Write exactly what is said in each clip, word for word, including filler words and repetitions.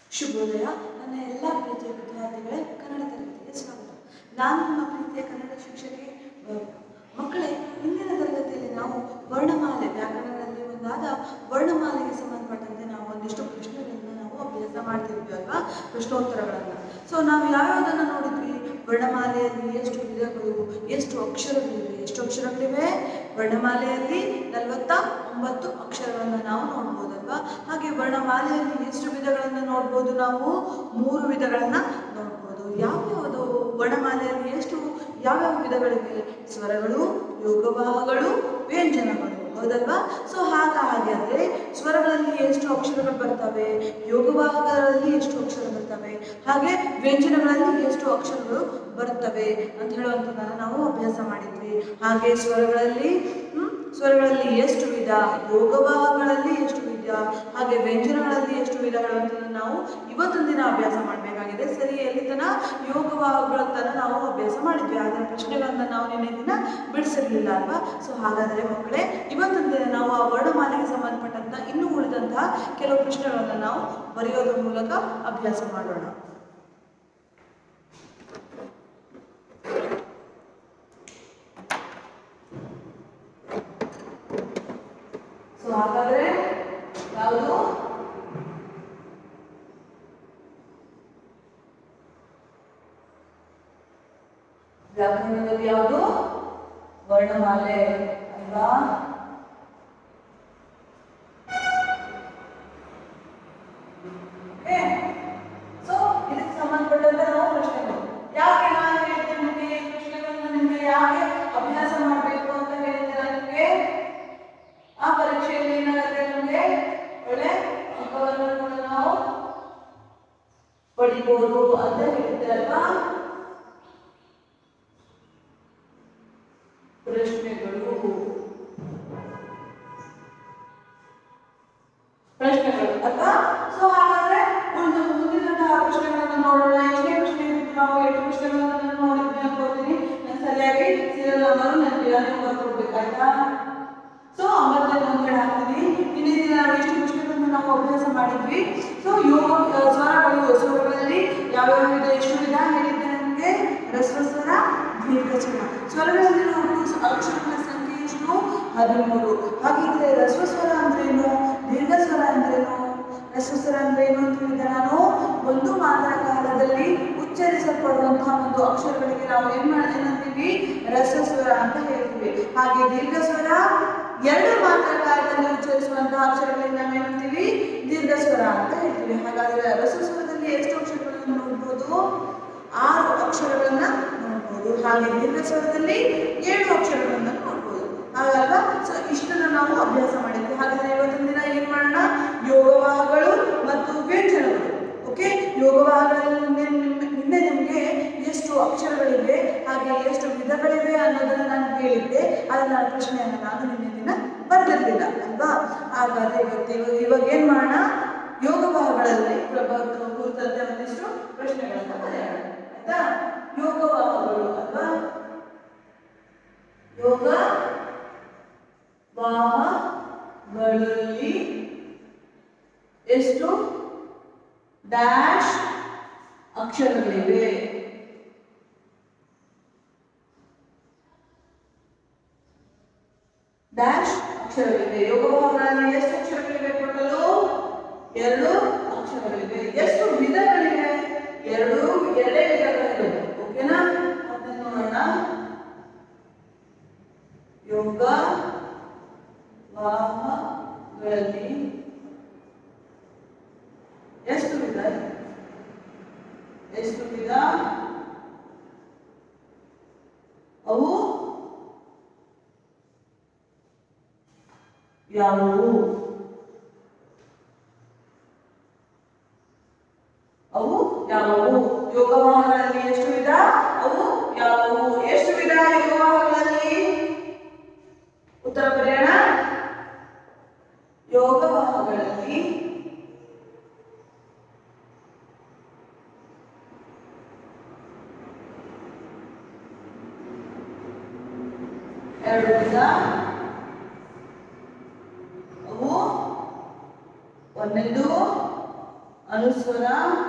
ಶುಭೋದಯ. ನನ್ನ ಎಲ್ಲ ಪ್ರೀತಿಯ ವಿದ್ಯಾರ್ಥಿಗಳೇ, ಕನ್ನಡ ತರಗತಿಗೆ ಸ್ವಾಗತ. ನಾನು ನಿಮ್ಮ ಪ್ರೀತಿಯ ಕನ್ನಡ ಶಿಕ್ಷಕಿ ಭವ್ಯ. ಮಕ್ಕಳೇ, ಇಂದಿನ ತರಗತಿಯಲ್ಲಿ ನಾವು ವರ್ಣಮಾಲೆ, ವ್ಯಾಕರಣದಲ್ಲಿ ಒಂದಾದ ವರ್ಣಮಾಲೆಗೆ ಸಂಬಂಧಪಟ್ಟಂತೆ ನಾವು ಒಂದಿಷ್ಟು ಪ್ರಶ್ನೆಗಳನ್ನು ನಾವು ಅಭ್ಯಾಸ ಮಾಡ್ತಿದ್ವಿ ಅಲ್ವಾ, ಪ್ರಶ್ನೋತ್ತರಗಳನ್ನು. ಸೊ ನಾವು ಯಾವ್ಯಾವುದನ್ನು ನೋಡಿದ್ವಿ? ವರ್ಣಮಾಲೆಯಲ್ಲಿ ಎಷ್ಟು ವಿಧಗಳು, ಎಷ್ಟು ಅಕ್ಷರಗಳಿವೆ, ಎಷ್ಟು ಅಕ್ಷರಗಳಿವೆ ವರ್ಣಮಾಲೆಯಲ್ಲಿ? ನಲವತ್ತ ಒಂಬತ್ತು ಅಕ್ಷರಗಳನ್ನು ನಾವು ನೋಡ್ಬೋದಲ್ವಾ. ಹಾಗೆ ವರ್ಣಮಾಲೆಯಲ್ಲಿ ಎಷ್ಟು ವಿಧಗಳನ್ನು ನೋಡ್ಬೋದು? ನಾವು ಮೂರು ವಿಧಗಳನ್ನು ನೋಡ್ಬೋದು. ಯಾವ್ಯಾವುದು ವರ್ಣಮಾಲೆಯಲ್ಲಿ ಎಷ್ಟು ಯಾವ್ಯಾವ ವಿಧಗಳಿವೆ? ಸ್ವರಗಳು, ಯೋಗವಾಹಗಳು, ವ್ಯಂಜನಗಳು, ಹೌದಲ್ವಾ? ಸೊ ಹಾಗ ಹಾಗಾದ್ರೆ ಸ್ವರಗಳಲ್ಲಿ ಎಷ್ಟು ಅಕ್ಷರಗಳು ಬರ್ತವೆ, ಯೋಗವಾಹಗಳಲ್ಲಿ ಎಷ್ಟು ಅಕ್ಷರ ಬರ್ತವೆ, ಹಾಗೆ ವ್ಯಂಜನಗಳಲ್ಲಿ ಎಷ್ಟು ಅಕ್ಷರಗಳು ಬರ್ತವೆ ಅಂತ ಹೇಳುವಂಥದ್ದನ್ನು ನಾವು ಅಭ್ಯಾಸ ಮಾಡಿದ್ವಿ. ಹಾಗೆ ಸ್ವರಗಳಲ್ಲಿ ಹ್ಮ್ ಸ್ವರಗಳಲ್ಲಿ ಎಷ್ಟು ವಿಧ, ಯೋಗವಾಹಗಳಲ್ಲಿ ಎಷ್ಟು ವಿಧ, ಹಾಗೆ ವ್ಯಂಜನಗಳಲ್ಲಿ ಎಷ್ಟು ವಿಧಗಳು ಅಂತ ನಾವು ಇವತ್ತೊಂದು ದಿನ ಅಭ್ಯಾಸ ಮಾಡಬೇಕಾಗಿದೆ. ಸರಿ, ಎಲ್ಲಿ ತನ ಯೋಗವಾಹಗಳ ತನ ನಾವು ಅಭ್ಯಾಸ ಮಾಡಿದ್ವಿ, ಅದರ ಪ್ರಶ್ನೆಗಳನ್ನ ನಾವು ನಿನ್ನೆ ದಿನ ಬಿಡಿಸಿರ್ಲಿಲ್ಲ ಅಲ್ವಾ. ಸೊ ಹಾಗಾದರೆ ಮಕ್ಕಳೇ, ಇವತ್ತೊಂದು ದಿನ ನಾವು ಆ ವರ್ಣಮಾಲೆಗೆ ಸಂಬಂಧಪಟ್ಟಂತ ಇನ್ನೂ ಉಳಿದಂತಹ ಕೆಲವು ಪ್ರಶ್ನೆಗಳನ್ನು ನಾವು ಬರೆಯೋದ್ರ ಮೂಲಕ ಅಭ್ಯಾಸ ಮಾಡೋಣ. ಸೊ ಹಾಗಾದ್ರೆ ಯಾವುದು ವ್ಯಾಕರಣದಲ್ಲಿ ಯಾವುದು? ವರ್ಣಮಾಲೆ ಅಲ್ವಾ. ಸೊ ಇದಕ್ಕೆ ಸಂಬಂಧಪಟ್ಟಂತೆ ನಾವು ಪ್ರಶ್ನೆಗಳು, ಯಾಕೆ ನಾನು ಹೇಳಿದ್ದೆ ನಿಮಗೆ ಈ ಪ್ರಶ್ನೆಗಳನ್ನ ನಿಮಗೆ ಯಾಕೆ ಅಭ್ಯಾಸ ಮಾಡಬೇಕು ಅಂತ ಹೇಳಿದ್ದೆ ನನಗೆ? ಆ ಪರೀಕ್ಷೆಯಲ್ಲಿ ಏನಾಗುತ್ತೆ, ನಮಗೆ ಒಳ್ಳೆ ಅಂಕವನ್ನು ಕೂಡ ನಾವು ಪಡಿಬಹುದು ಅಂತ ಹೇಳಿದ್ದೆ ಅಲ್ವಾ. ಪ್ರಶ್ನೆಗಳು ಪ್ರಶ್ನೆಗಳು ಅಲ್ವಾ. ಸೊ ಹಾಗಾದ್ರೆ ಒಂದು ಮುಂದಿನಂತಹ ಪ್ರಶ್ನೆಗಳನ್ನು ನೋಡೋಣ. ಎಷ್ಟೇ ಪ್ರಶ್ನೆ ಇತ್ತು? ನಾವು ಎಷ್ಟು ಪ್ರಶ್ನೆಗಳನ್ನು ನೋಡಿದ್ವಿ ಅನ್ಕೋತೀನಿ. ನಾನು ಸರಿಯಾಗಿ ಸೀರಿಯಲ್ ನಂಬರ್ ನನಗೆ ನಂಬರ್ ಕೊಡ್ಬೇಕಾಯ್ತಾ? ಸೊ ಒಂಬತ್ತನೇ ಒಂದು ಹಾಕ್ತೀನಿ. ಇನ್ನೇ ದಿನ ನಾವು ಎಷ್ಟು ಪ್ರಶ್ನೆಗಳನ್ನು ನಾವು ಅಭ್ಯಾಸ ಮಾಡಿದ್ವಿ. ಸೊ ಯೋಗ ಸ್ವರಗಳು, ಸ್ವರಗಳಲ್ಲಿ ಯಾವ್ಯಾವ ವಿಧ, ಎಷ್ಟು ವಿಧ ಹೇಳಿದ್ದೆ ನನಗೆ? ರಸ್ವ ಸ್ವರ, ದೀರ್ಘ ಸ್ವರ. ಸ್ವರಗಳಲ್ಲಿ ಅಕ್ಷರಗಳ ಸಂಖ್ಯೆ ಎಷ್ಟು? ಹದಿಮೂರು. ಹಾಗಿದ್ರೆ ರಸ್ವ ಸ್ವರ ಅಂದ್ರೇನು, ದೀರ್ಘ ಸ್ವರ ಅಂದ್ರೇನು? ರಸ್ವ ಸ್ವರ ಅಂದ್ರೇನು ಅಂತ ಹೇಳಿದ್ರೆ, ನಾನು ಒಂದು ಮಾತ್ರ ಕಾಲದಲ್ಲಿ ಉಚ್ಚರಿಸಲ್ಪಡುವಂತಹ ಒಂದು ಅಕ್ಷರಗಳಿಗೆ ನಾವು ಏನ್ ಮಾಡಿ ಏನಂತೀವಿ? ರಸ್ವ ಸ್ವರ ಅಂತ ಹೇಳ್ತೀವಿ. ಹಾಗೆ ದೀರ್ಘ ಸ್ವರ ಎರಡು ಮಾತ್ರ ಕಾಲದಲ್ಲಿ ಉಚ್ಚರಿಸುವಂತಹ ಅಕ್ಷರಗಳಿಗೆ ನಾವು ಏನಂತೀವಿ? ದೀರ್ಘ ಸ್ವರ ಅಂತ ಹೇಳ್ತೀವಿ. ಹಾಗಾದ್ರೆ ರಸ್ವ ಸ್ವರದಲ್ಲಿ ಎಷ್ಟು ಅಕ್ಷರಗಳನ್ನು ನೋಡ್ಬೋದು? ಆರು ಅಕ್ಷರಗಳನ್ನ ನೋಡ್ಬೋದು. ಹಾಗೆ ದೀರ್ಘ ಸ್ವರದಲ್ಲಿ ಏಳು ಅಕ್ಷರಗಳನ್ನ ನೋಡ್ಬೋದು, ಹಾಗಲ್ವಾ. ಸೊ ಇಷ್ಟನ್ನ ನಾವು ಅಭ್ಯಾಸ ಮಾಡಿದ್ವಿ. ಹಾಗಾದ್ರೆ ಇವತ್ತಿನ ದಿನ ಏನ್ ಮಾಡೋಣ? ಯೋಗವಾಹಗಳು ಮತ್ತು ವ್ಯಂಜನಗಳು. ಓಕೆ, ಯೋಗವಾಹಗಳಲ್ಲಿ ನಿನ್ನೆ ನಿಮಗೆ ಎಷ್ಟು ಅಕ್ಷರಗಳಿವೆ, ಹಾಗೆ ಎಷ್ಟು ವಿಧಗಳಿವೆ ಅನ್ನೋದನ್ನ ನಾನು ಹೇಳಿದ್ದೆ. ಅದನ್ನ ಪ್ರಶ್ನೆಯನ್ನು ನಾನು ನಿನ್ನೆ ದಿನ ಬರ್ದಿರ್ಲಿಲ್ಲ ಅಲ್ವಾ. ಹಾಗಾದ್ರೆ ಇವತ್ತು ಇವಾಗ ಏನ್ ಮಾಡೋಣ? ಯೋಗವಾಹಗಳಲ್ಲಿ ಕುರಿತಂತೆ ಒಂದಿಷ್ಟು ಪ್ರಶ್ನೆಗಳನ್ನ ಬರೆಯೋಣ, ಆಯ್ತಾ? ಯೋಗವಾಹಗಳು ಅಲ್ವಾ. ಯೋಗವಾಹಗಳಲ್ಲಿ ಎಷ್ಟು ಡ್ಯಾಶ್ ಅಕ್ಷರಗಳಿವೆ? ಡ್ಯಾಶ್ ಅಕ್ಷರಗಳಿವೆ. ಯೋಗವಾಹಗಳಲ್ಲಿ ಎಷ್ಟು ಅಕ್ಷರಗಳಿವೆ? ಟೋಟಲು ಎರಡು ಅಕ್ಷರಗಳಿವೆ. ಎಷ್ಟು ವಿಧಗಳಿವೆ? ಎರಡು ಎರಡೇ ವಿಧಗಳಿವೆ. ಓಕೆನಾ? ಮತ್ತೆ ನೋಡೋಣ. ಯೋಗವಾಹಗಳಲ್ಲಿ ಎಷ್ಟು ವಿಧ? ಎಷ್ಟು ವಿಧ? ಅವು ಯಾವುವು? ಅವು ಯಾವುವು? ಯೋಗವಾಹಗಳಲ್ಲಿ ಎಷ್ಟು ವಿಧ? ಅವು ಯಾವುವು? ಎಷ್ಟು ವಿಧ ಯೋಗವಾಹಗಳಲ್ಲಿ? ಉತ್ತರ ಬರೆಯೋಣ. ಯೋಗವಾಹಗಳಲ್ಲಿ ಎರಡು ವಿಧ. ಅವು ಒಂದನೇದು ಅನುಸ್ವರ,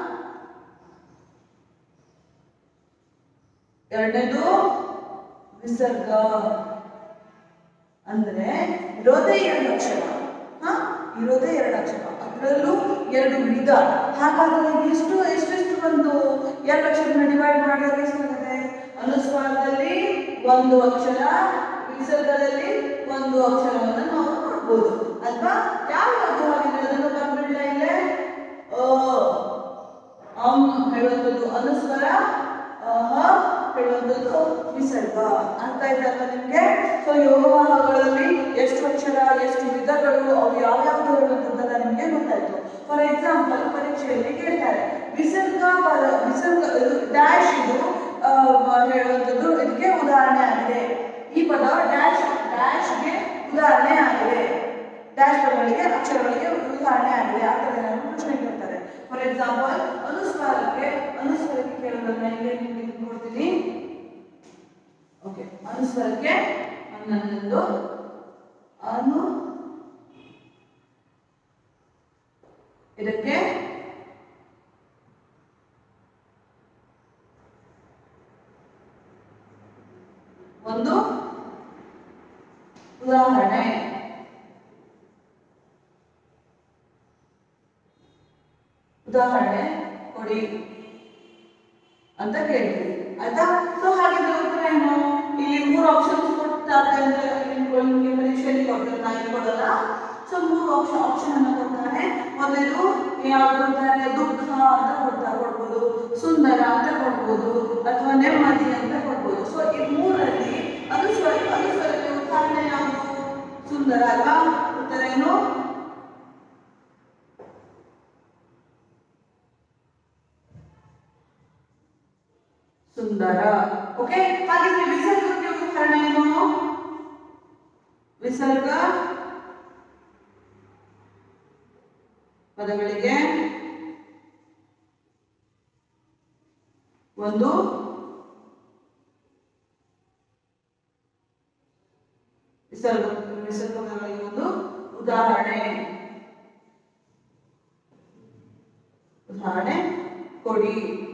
ಎರಡನೇದು ವಿಸರ್ಗ. ಅಂದ್ರೆ ಇರೋದೇ ಎರಡು ಅಕ್ಷರ, ಹ ಇರೋದೇ ಎರಡು ಅಕ್ಷರ, ಅದರಲ್ಲೂ ಎರಡು ವಿಧ. ಹಾಗಾದ್ರೆ ಎಷ್ಟು ಎಷ್ಟೆಷ್ಟು ಒಂದು ಎರಡು ಅಕ್ಷರನ ಡಿವೈಡ್ ಮಾಡಿದ್ರೆ ಎಷ್ಟಾಗುತ್ತೆ? ಅನುಸ್ವಾರದಲ್ಲಿ ಒಂದು ಅಕ್ಷರ, ವಿಸರ್ಗದಲ್ಲಿ ಒಂದು ಅಕ್ಷರವನ್ನು ನಾವು ನೋಡ್ಬೋದು ಅಲ್ವಾ? ಯಾವ್ಯಾವುದು ಹಾಗಿದ್ರೆ ಅದನ್ನು ಬರ್ಬಿಡ್ಲ ಇಲ್ಲೇ. ಅ ಅಂ ಹೇಳುವಂಥದ್ದು ಅನುಸ್ವರ, ಅಹ ಹೇಳುವಂಥದ್ದು ವಿಸರ್ಗ. ಅರ್ಥ ಆಯ್ತಲ್ವಾ ನಿಮ್ಗೆ? ಸೊ ಯೋಗವಾಹಗಳಲ್ಲಿ ಎಷ್ಟು ಅಕ್ಷರ, ಎಷ್ಟು ವಿಧಗಳು, ಅವು ಯಾವ್ಯಾವ್ದು ಹೇಳುವಂಥದ್ದೆಲ್ಲ ನಿಮ್ಗೆ ಗೊತ್ತಾಯ್ತು. ಫಾರ್ ಎಕ್ಸಾಂಪಲ್ ಪರೀಕ್ಷೆಯಲ್ಲಿ ಕೇಳ್ತಾರೆ ವಿಸರ್ಗ ಪದ, ವಿಸರ್ಗ ಡ್ಯಾಶ್ ಇದು ಹೇಳುವಂಥದ್ದು ಇದಕ್ಕೆ ಉದಾಹರಣೆ ಆಗಿದೆ. ಈ ಪದ ಡ್ಯಾಶ್ ಡ್ಯಾಶ್ಗೆ ಉದಾಹರಣೆ ಆಗಿದೆ, ಡ್ಯಾಶ್ ಪದಗಳಿಗೆ ಅಕ್ಷರಗಳಿಗೆ ಉದಾಹರಣೆ ಆಗಿದೆ. ಆ ಥರ ನಾನು ಪ್ರಶ್ನೆ ಕೇಳ್ತಾರೆ. ಫಾರ್ ಎಕ್ಸಾಂಪಲ್ ಅನುಸ್ವಾರಕ್ಕೆ ಅನುಸ್ವಾರಕ್ಕೆ ಕೇಳೋದನ್ನ ಇಲ್ಲಿ ನಿಮಗೆ ಕೊಡ್ತೀನಿ. ಓಕೆ, ಅನುಸ್ವರಕ್ಕೆ ನನ್ನದು ಅನು, ಇದಕ್ಕೆ ಒಂದು ಉದಾಹರಣೆ, ಉದಾಹರಣೆ ಕೊಡಿ ಅಂತ ಕೇಳ್ತೀವಿ ಆಯ್ತಾ? ಸೊ ಹಾಗಿದ್ರೆ ಉತ್ತರ ಏನು? ಇಲ್ಲಿ ಮೂರು ಆಪ್ಷನ್ಸ್ ಕೊಡ್ತಾರೆ ಅಂತ ನಿಮ್ಗೆ ಪರೀಕ್ಷೆಯಲ್ಲಿ ಕೊಡ್ತಾರೆ, ನಾನು ಕೊಡಲ್ಲ. ಸೊ ಮೂರು ಆಪ್ಷನ್ ಆಪ್ಷನ್ ಅನ್ನು ಕೊಡ್ತಾರೆ. ಮೊದಲು ಯಾವ್ದು ಕೊಡ್ತಾರೆ? ದುಃಖ ಅಂತ ಕೊಡ್ತಾ ಕೊಡ್ಬೋದು, ಸುಂದರ ಅಂತ ಕೊಡ್ಬೋದು, ಅಥವಾ ನೆಮ್ಮದಿ ಅಂತ ಕೊಡ್ಬೋದು. ಸೊ ಈ ಮೂರಲ್ಲಿ ಅನುಸ್ವರ ಅನುಸ್ವರಕ್ಕೆ ಉದಾಹರಣೆ ಯಾವುದು? ಸುಂದರ ಅಲ್ವಾ? ಉತ್ತರ ಏನು? ಸುಂದರ. ಓಕೆ, ಹಾಗಿದ್ರೆ ವಿಸರ್ಗಕ್ಕೆ ಉದಾಹರಣೆ ಏನು? ವಿಸರ್ಗ ಪದಗಳಿಗೆ ಒಂದು ವಿಸರ್ಗ ವಿಸರ್ಗ ಪದಗಳಿಗೆ ಒಂದು ಉದಾಹರಣೆ, ಉದಾಹರಣೆ ಕೊಡಿ.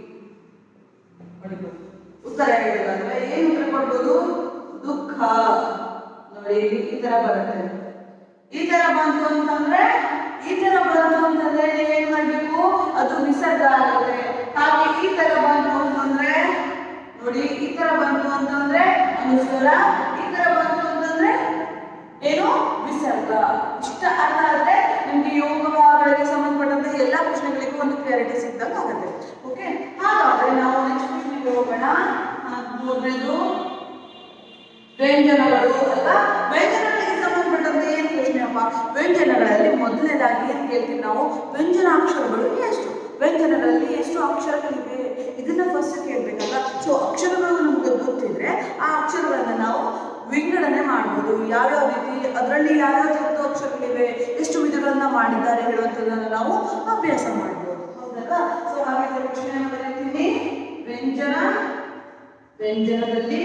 ಉತ್ತರ ಹೇಳಿದ್ರೆ ಏನು ಉತ್ತರ ಕೊಡ್ಬೋದು? ದುಃಖ. ನೋಡಿ ಈ ತರ ಬರುತ್ತೆ. ಈ ತರ ಬಂತು ಅಂತಂದ್ರೆ ಈ ತರ ಬಂತು ಅಂತಂದ್ರೆ ಏನ್ ಮಾಡ್ಬೇಕು? ಅದು ವಿಸರ್ಗ ಆಗುತ್ತೆ. ಹಾಗೆ ಈ ತರ ಬಂತು ಅಂತಂದ್ರೆ ನೋಡಿ, ಈ ತರ ಬಂತು ಅಂತಂದ್ರೆ ಅನುಸ್ವರ, ಈ ತರ ಬಂತು ಅಂತಂದ್ರೆ ಏನು? ವಿಸರ್ಗ. ಇಷ್ಟ ಅರ್ಥ ಆದ್ರೆ ನಿಮ್ಗೆ ಯೋಗಗಳಿಗೆ ಸಂಬಂಧಪಟ್ಟಂತೆ ಎಲ್ಲಾ ಪ್ರಶ್ನೆಗಳಿಗೂ ಒಂದು ಕ್ಲಾರಿಟಿ ಸಿಗ್ದಂಗೆ ಆಗುತ್ತೆ. ಓಕೆ, ಹಾಗಾದ್ರೆ ನಾವು ನೆಕ್ಸ್ಟ್ ಪ್ರಶ್ನೆಗೆ ಹೋಗೋಣ. ಮೂರನೇದು ವ್ಯಂಜನಗಳು ಅಲ್ವಾ? ವ್ಯಂಜನಗಳಿಗೆ ಸಂಬಂಧಪಟ್ಟಂತೆ ಏನ್ ಪ್ರಶ್ನೆ ಅಪ್ಪ? ವ್ಯಂಜನಗಳಲ್ಲಿ ಮೊದಲನೇದಾಗಿ ಏನ್ ಕೇಳ್ತೀವಿ ನಾವು? ವ್ಯಂಜನಾಕ್ಷರಗಳು ಎಷ್ಟು? ವ್ಯಂಜನಗಳಲ್ಲಿ ಎಷ್ಟು ಅಕ್ಷರಗಳಿವೆ? ಇದನ್ನ ಫಸ್ಟ್ ಕೇಳ್ಬೇಕಲ್ಲ. ಸೊ ಅಕ್ಷರಗಳು ನಮ್ಗೆ ಗೊತ್ತಿದ್ರೆ ಆ ಅಕ್ಷರಗಳನ್ನ ನಾವು ವಿಂಗಡಣೆ ಮಾಡ್ಬೋದು. ಯಾವ್ಯಾವ ರೀತಿ, ಅದರಲ್ಲಿ ಯಾವ್ಯಾವ ಥರದ ಅಕ್ಷರಗಳಿವೆ, ಎಷ್ಟು ವಿಧಗಳನ್ನ ಮಾಡಿದ್ದಾರೆ ಹೇಳುವಂಥದ್ದನ್ನ ನಾವು ಅಭ್ಯಾಸ ಮಾಡ್ಬೋದು. ಹೌದಲ್ವಾ? ಸೊ ಹಾಗಾದ್ರೆ ಪ್ರಶ್ನೆಯನ್ನು ಬರೀತೀನಿ. ವ್ಯಂಜನ, ವ್ಯಂಜನದಲ್ಲಿ